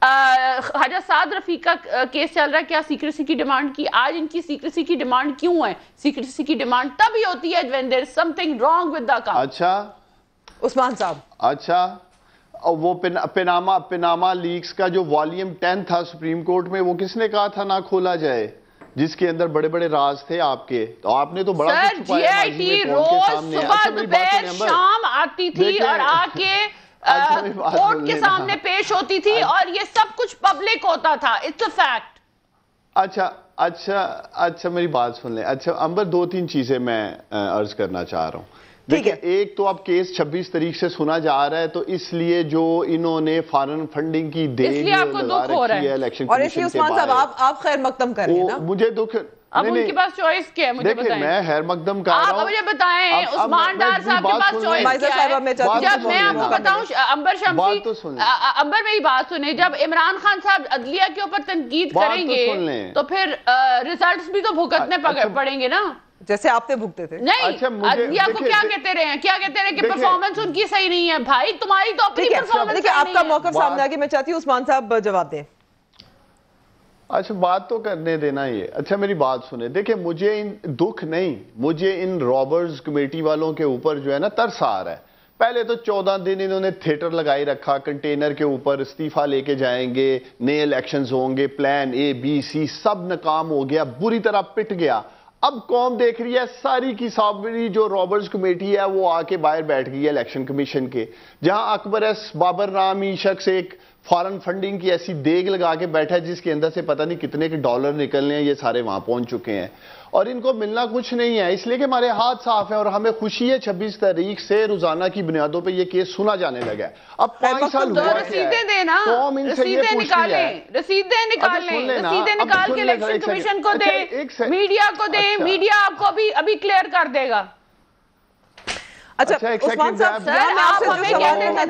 خواجہ سعد رفیق کا کیس چل رہا ہے، کیا سیکریسی کی ڈیمانڈ کی؟ آج ان کی سیکریسی کی ڈیمانڈ کیوں ہے؟ سیکریسی کی ڈیمانڈ تب ہی ہوتی ہے when there is something wrong with the account۔ اچھا عثمان صاحب، اچھا وہ پیناما لیکس کا جو والیوم 10 تھا سپریم کورٹ میں، وہ کس نے کہا تھا نہ کھولا جائے، جس کے اندر بڑے بڑے راز تھے آپ کے؟ تو آپ نے تو بڑا سر جی آئی ٹی روز صبح دوپہر شام آتی تھی اور آ کے کورٹ کے سامنے پیش ہوتی تھی، اور یہ سب کچھ پبلک ہوتا تھا، اٹس اے فیکٹ۔ اچھا میری بات سن لیں۔ اچھا امبر، 2-3 چیزیں میں عرض کرنا چاہ رہا ہوں۔ دیکھیں، ایک تو اب کیس 26 تاریخ سے سنا جا رہا ہے، تو اس لیے جو انہوں نے فارن فنڈنگ کی دیگ لگا رکھی ہے الیکشن اور اس لیے عثمان صاحب آپ خیر مقدم کر رہے ہیں نا، مجھے دکھ، اب ان کے پاس چوائس کیا ہے مجھے بتائیں؟ میں خیر مقدم کر رہا ہوں، آپ مجھے بتائیں عثمان ڈار صاحب کے پاس چوائس کیا ہے؟ جب میں آپ کو بتاؤں امبر شمسی، امبر میری بات سنیں، جب عمران خان صاحب عدلیہ کے اوپر تنقید کریں گے تو پھر ریزلٹس بھی تو بھگتنے پڑیں گے نا، جیسے آپ نے بھگتے تھے۔ نہیں، عدلیہ کو کیا کہتے رہے ہیں؟ کیا کہتے رہے کہ پرفارمنس ان کی صحیح نہیں ہے؟ بھائی تمہاری تو اپنی پرفارمنس دیکھیں، آپ کا موقف سامنے آگے، میں چاہتی ہوں عثمان صاحب جواب دیں۔ اچھا بات تو کرنے دینا یہ۔ اچھا میری بات سنیں، دیکھیں مجھے دکھ نہیں، مجھے ان رابرز کمیٹی والوں کے اوپر جو ہے نا ترس آ رہا ہے۔ پہلے تو 14 دن انہوں نے تھیٹر لگائی رکھا، کنٹینر کے اوپر استعفیٰ لے کے جائیں گے، نئے الیکشنز ہوں گے، پلان A B C سب ناکام ہو گیا، بری طرح پٹ گیا۔ اب قوم دیکھ رہی ہے ساری کی ساری جو رابرز کمیٹی ہے وہ آ کے باہر بیٹھ گئی ہے الیکشن کمیشن کے، جہاں اکبر ایس بابر نامی شخص ایک فارن فنڈنگ کی ایسی دیگ لگا کے بیٹھا ہے جس کے اندر سے پتہ نہیں کتنے کے ڈالر نکلنے ہیں، یہ سارے وہاں پہنچ چکے ہیں، اور ان کو ملنا کچھ نہیں ہے، اس لیے کہ ہمارے ہاتھ صاف ہیں، اور ہمیں خوشی ہے 26 تاریخ سے روزانہ کی بنیادوں پہ یہ کیس سنا جانے لگا ہے۔ اب 5 سال ہوا کیا ہے، قوم ان سے یہ پوچھتی ہے، رسیدیں نکال کے الیکشن کمیشن کو دیں، میڈیا کو دیں، میڈیا آپ کو ابھی کلیئر کر دے گا۔ اچھا عثمان صاحب، سر آپ ہمیں کہتے ہیں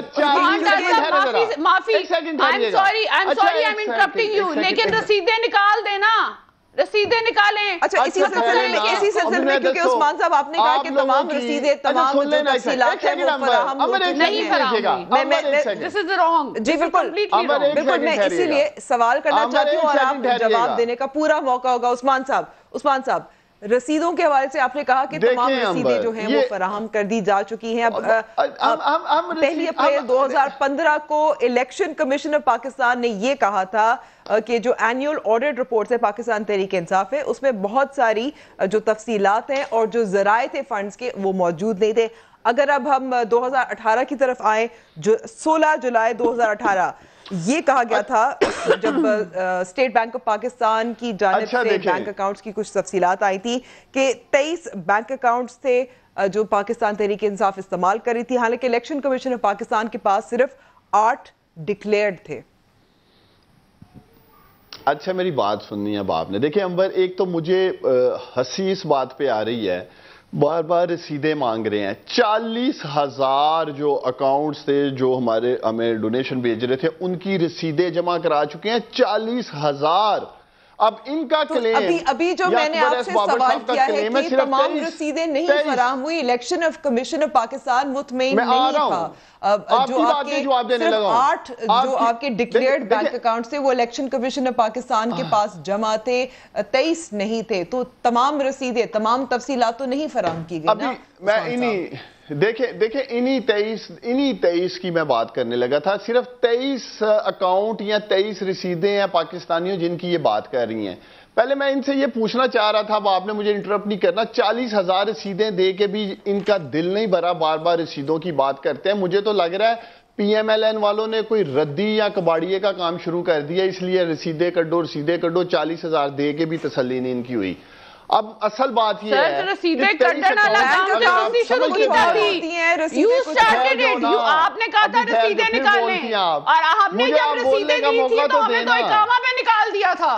نا، معافی، I'm sorry I'm interrupting you، لیکن رسیدیں نکال دینا، رسیدیں نکالیں۔ اچھا اسی سلسلے میں کیونکہ عثمان صاحب آپ نے کہا کہ تمام رسیدیں، تمام تفصیلات ہیں وہ فراہم نہیں فراہم، this is wrong۔ جی بالکل، میں اسی لیے سوال کرنا چاہتی ہوں اور آپ جواب دینے کا پورا موقع ہوگا۔ عثمان صاحب रसीदों के हवाले से आपने कहा कि तमाम रसीदें जो हैं वो फराहम कर दी जा चुकी हैं। अब 1 अप्रैल 2015 को इलेक्शन कमीशन ऑफ पाकिस्तान ने ये कहा था कि जो एनुअल ऑडिट रिपोर्ट है पाकिस्तान तहरीक इंसाफ है उसमें बहुत सारी जो तफसीलात हैं और जो ज़राए थे फंड्स के वो मौजूद नहीं थे। अगर अब हम 2018 की तरफ आए, जो 16 जुलाई 2018 ये कहा गया था जब स्टेट बैंक ऑफ पाकिस्तान की जानिब से बैंक अकाउंट्स की कुछ तफसीलात आई थी कि 23 बैंक अकाउंट्स थे जो पाकिस्तान तहरीक इंसाफ इस्तेमाल कर रही थी, हालांकि इलेक्शन कमीशन ऑफ पाकिस्तान के पास सिर्फ 8 डिक्लेयर्ड थे। अच्छा, मेरी बात सुननी है अब आपने। देखिए अंबर, एक तो मुझे हंसी इस बात पे आ रही है, बार बार रसीदें मांग रहे हैं। 40,000 जो अकाउंट्स थे जो हमें डोनेशन भेज रहे थे उनकी रसीदें जमा करा चुके हैं 40,000। अब इनका क्लेम अभी जो मैंने आपसे सवाल किया है कि तमाम रसीदें नहीं फराहम हुई, election of commission of Pakistan मुतमईन नहीं था। जो आपके सिर्फ 8 जो आपके डिक्लेयर्ड बैंक अकाउंट थे वो इलेक्शन कमीशन ऑफ पाकिस्तान के पास जमा थे, 23 नहीं थे, तो तमाम रसीदें तमाम तफसीलात तो नहीं फराहम की गई ना। मैं देखे इन्हीं 23 की मैं बात करने लगा था। सिर्फ 23 अकाउंट या 23 रसीदें हैं पाकिस्तानियों जिनकी ये बात कर रही हैं। पहले मैं इनसे ये पूछना चाह रहा था, अब आपने मुझे इंटरप्ट नहीं करना। 40,000 रसीदें दे के भी इनका दिल नहीं भरा, बार बार रसीदों की बात करते हैं। मुझे तो लग रहा है PMLN वालों ने कोई रद्दी या कबाड़िए का काम शुरू कर दिया, इसलिए रसीदें कड्डो 40,000 दे के भी तसल्ली नहीं इनकी हुई। अब असल बात ये है, रसीदें कटना शुरू की थी, आपने कहा था रसीदें निकालने और हमने जब रसीदें दी थी तो हमें तो इकामा में निकाल दिया था।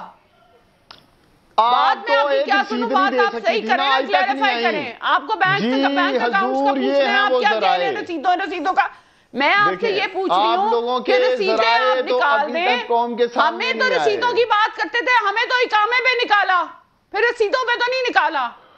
बात में आपकी क्या सुनो, बात आप सही करें, क्लैरिफाई करें। आपको बैंक अकाउंट्स का पूछना है, आप क्या कह रहे हैं रसीदों का? मैं आपसे ये पूछ रही हूँ कि रसीदें आप निकाल दें। हमें तो रसीदों की बात करते थे, हमें तो इकामे पे निकाला, फिर रसीदों पे तो नहीं निकाला।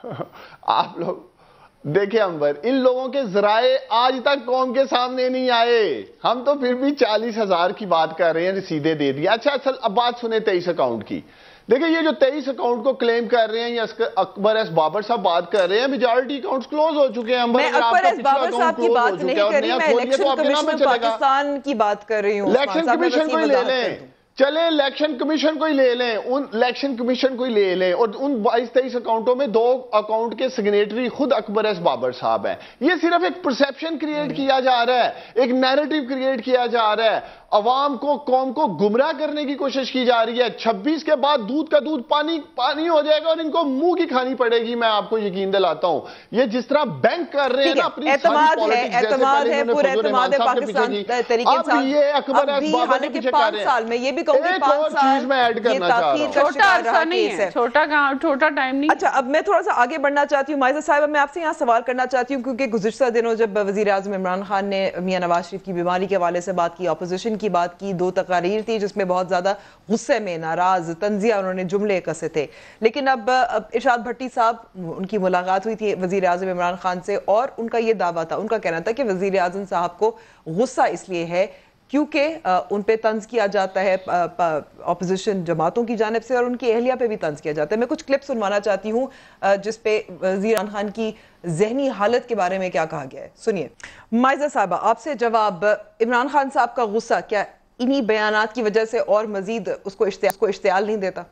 आप लोग देखिए अंबर, इन लोगों के जराए आज तक कौम के सामने नहीं आए। हम तो फिर भी 40,000 की बात कर रहे हैं, रसीदें दे दी। अच्छा, अब बात सुने 23 अकाउंट की। देखिए ये जो 23 अकाउंट को क्लेम कर रहे हैं या अकबर एस बाबर साहब बात कर रहे हैं, मेजॉरिटी अकाउंट्स क्लोज हो चुके हैं। मैं अकबर एस बाबर साहब की बात नहीं कर रही, मैं इलेक्शन कमीशन पाकिस्तान की बात कर रही हूँ। इलेक्शन कमीशन को ही ले लें, चले इलेक्शन कमीशन को ही ले लें, उन इलेक्शन कमीशन को ही ले लें और उन 22-23 अकाउंटों में 2 अकाउंट के सिग्नेटरी खुद अकबर एस बाबर साहब हैं। ये सिर्फ एक परसेप्शन क्रिएट किया जा रहा है, एक नैरेटिव क्रिएट किया जा रहा है, अवाम को, कौम को गुमराह करने की कोशिश की जा रही है। 26 के बाद दूध का दूध पानी हो जाएगा और इनको मुंह की खानी पड़ेगी, मैं आपको यकीन दिलाता हूं। ये जिस तरह बैंक कर रहे हैं ना अपनी एतमाद है पूरा एतमाद है पाकिस्तान तरीके से। ये अकबर एस बाबर के पीछे कर रहे हैं। 5 साल में ये भी कहूंगी 5 साल में ऐड करना चाह रहा हूं, छोटा अरसा नहीं है, छोटा टाइम नहीं। अच्छा, अब मैं थोड़ा सा आगे बढ़ना चाहती हूँ माइजा साहिबा, मैं आपसे यहाँ सवाल करना चाहती हूँ क्योंकि गुज़िश्ता दिनों जब वज़ीर आज़म इमरान खान ने मियां नवाज शरीफ की बीमारी के हवाले से बात की, अपोजिशन की बात की, 2 तकारीर थी जिसमें बहुत ज्यादा गुस्से में, नाराज, तंजिया उन्होंने जुमले कसे थे। लेकिन अब इरशाद भट्टी साहब, उनकी मुलाकात हुई थी वज़ीर आज़म इमरान खान से और उनका ये दावा था, उनका कहना था कि वज़ीर आज़म साहब को गुस्सा इसलिए है क्योंकि उन पे तंज किया जाता है अपोजिशन जमातों की जानिब से और उनकी अहलिया पे भी तंज किया जाता है। मैं कुछ क्लिप सुनवाना चाहती हूँ जिस पे वज़ीर इमरान खान की ज़हनी हालत के बारे में क्या कहा गया है, सुनिए। माइजा साहबा, आपसे जवाब, इमरान खान साहब का गुस्सा क्या इन्हीं बयानात की वजह से और मजीद उसको इश्तियाल नहीं देता?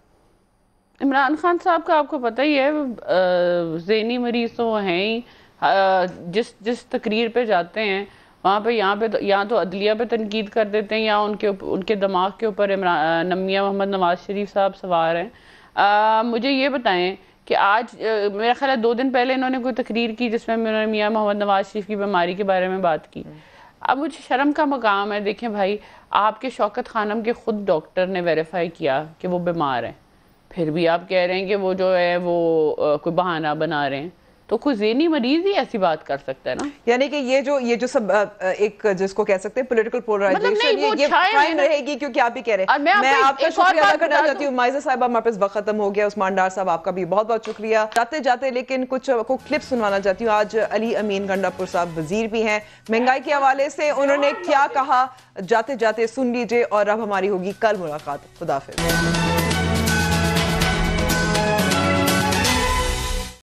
इमरान खान साहब का आपको पता ही है, ज़हनी मरीज तो हैं ही। जिस तकरीर पे जाते हैं वहाँ पे यहाँ तो अदलिया पे तनकीद कर देते हैं या उनके दिमाग के ऊपर मियां मोहम्मद नवाज शरीफ साहब सवार हैं। मुझे ये बताएं कि आज मेरा ख्याल है 2 दिन पहले इन्होंने कोई तकरीर की जिसमें उन्होंने मियां मोहम्मद नवाज शरीफ की बीमारी के बारे में बात की। अब मुझे शर्म का मकाम है। देखें भाई, आपके शौकत खानम के खुद डॉक्टर ने वेरीफाई किया कि वो बीमार हैं, फिर भी आप कह रहे हैं कि वो जो है वो कोई बहाना बना रहे हैं। तो कोई ज़हनी मरीज ही ऐसी बात कर सकता है ना? यानी कि ये जो सब एक जिसको कह सकते हैं पॉलिटिकल पोलराइजेशन, ये फाइन रहेगी क्योंकि आप ही कह रहे हैं। मैं आपका शुक्रिया अदा करना चाहती हूँ माइजा साहिबा, हमारे पास वक्त खत्म हो गया। उस्मान डार साहब, आपका भी बहुत बहुत शुक्रिया। जाते जाते लेकिन कुछ क्लिप सुनवाना चाहती हूँ। आज अली अमीन गंडापुर साहब वजीर भी हैं, महंगाई के हवाले से उन्होंने क्या कहा जाते जाते सुन लीजिए और अब हमारी होगी कल मुलाकात। खुदा हाफिज़।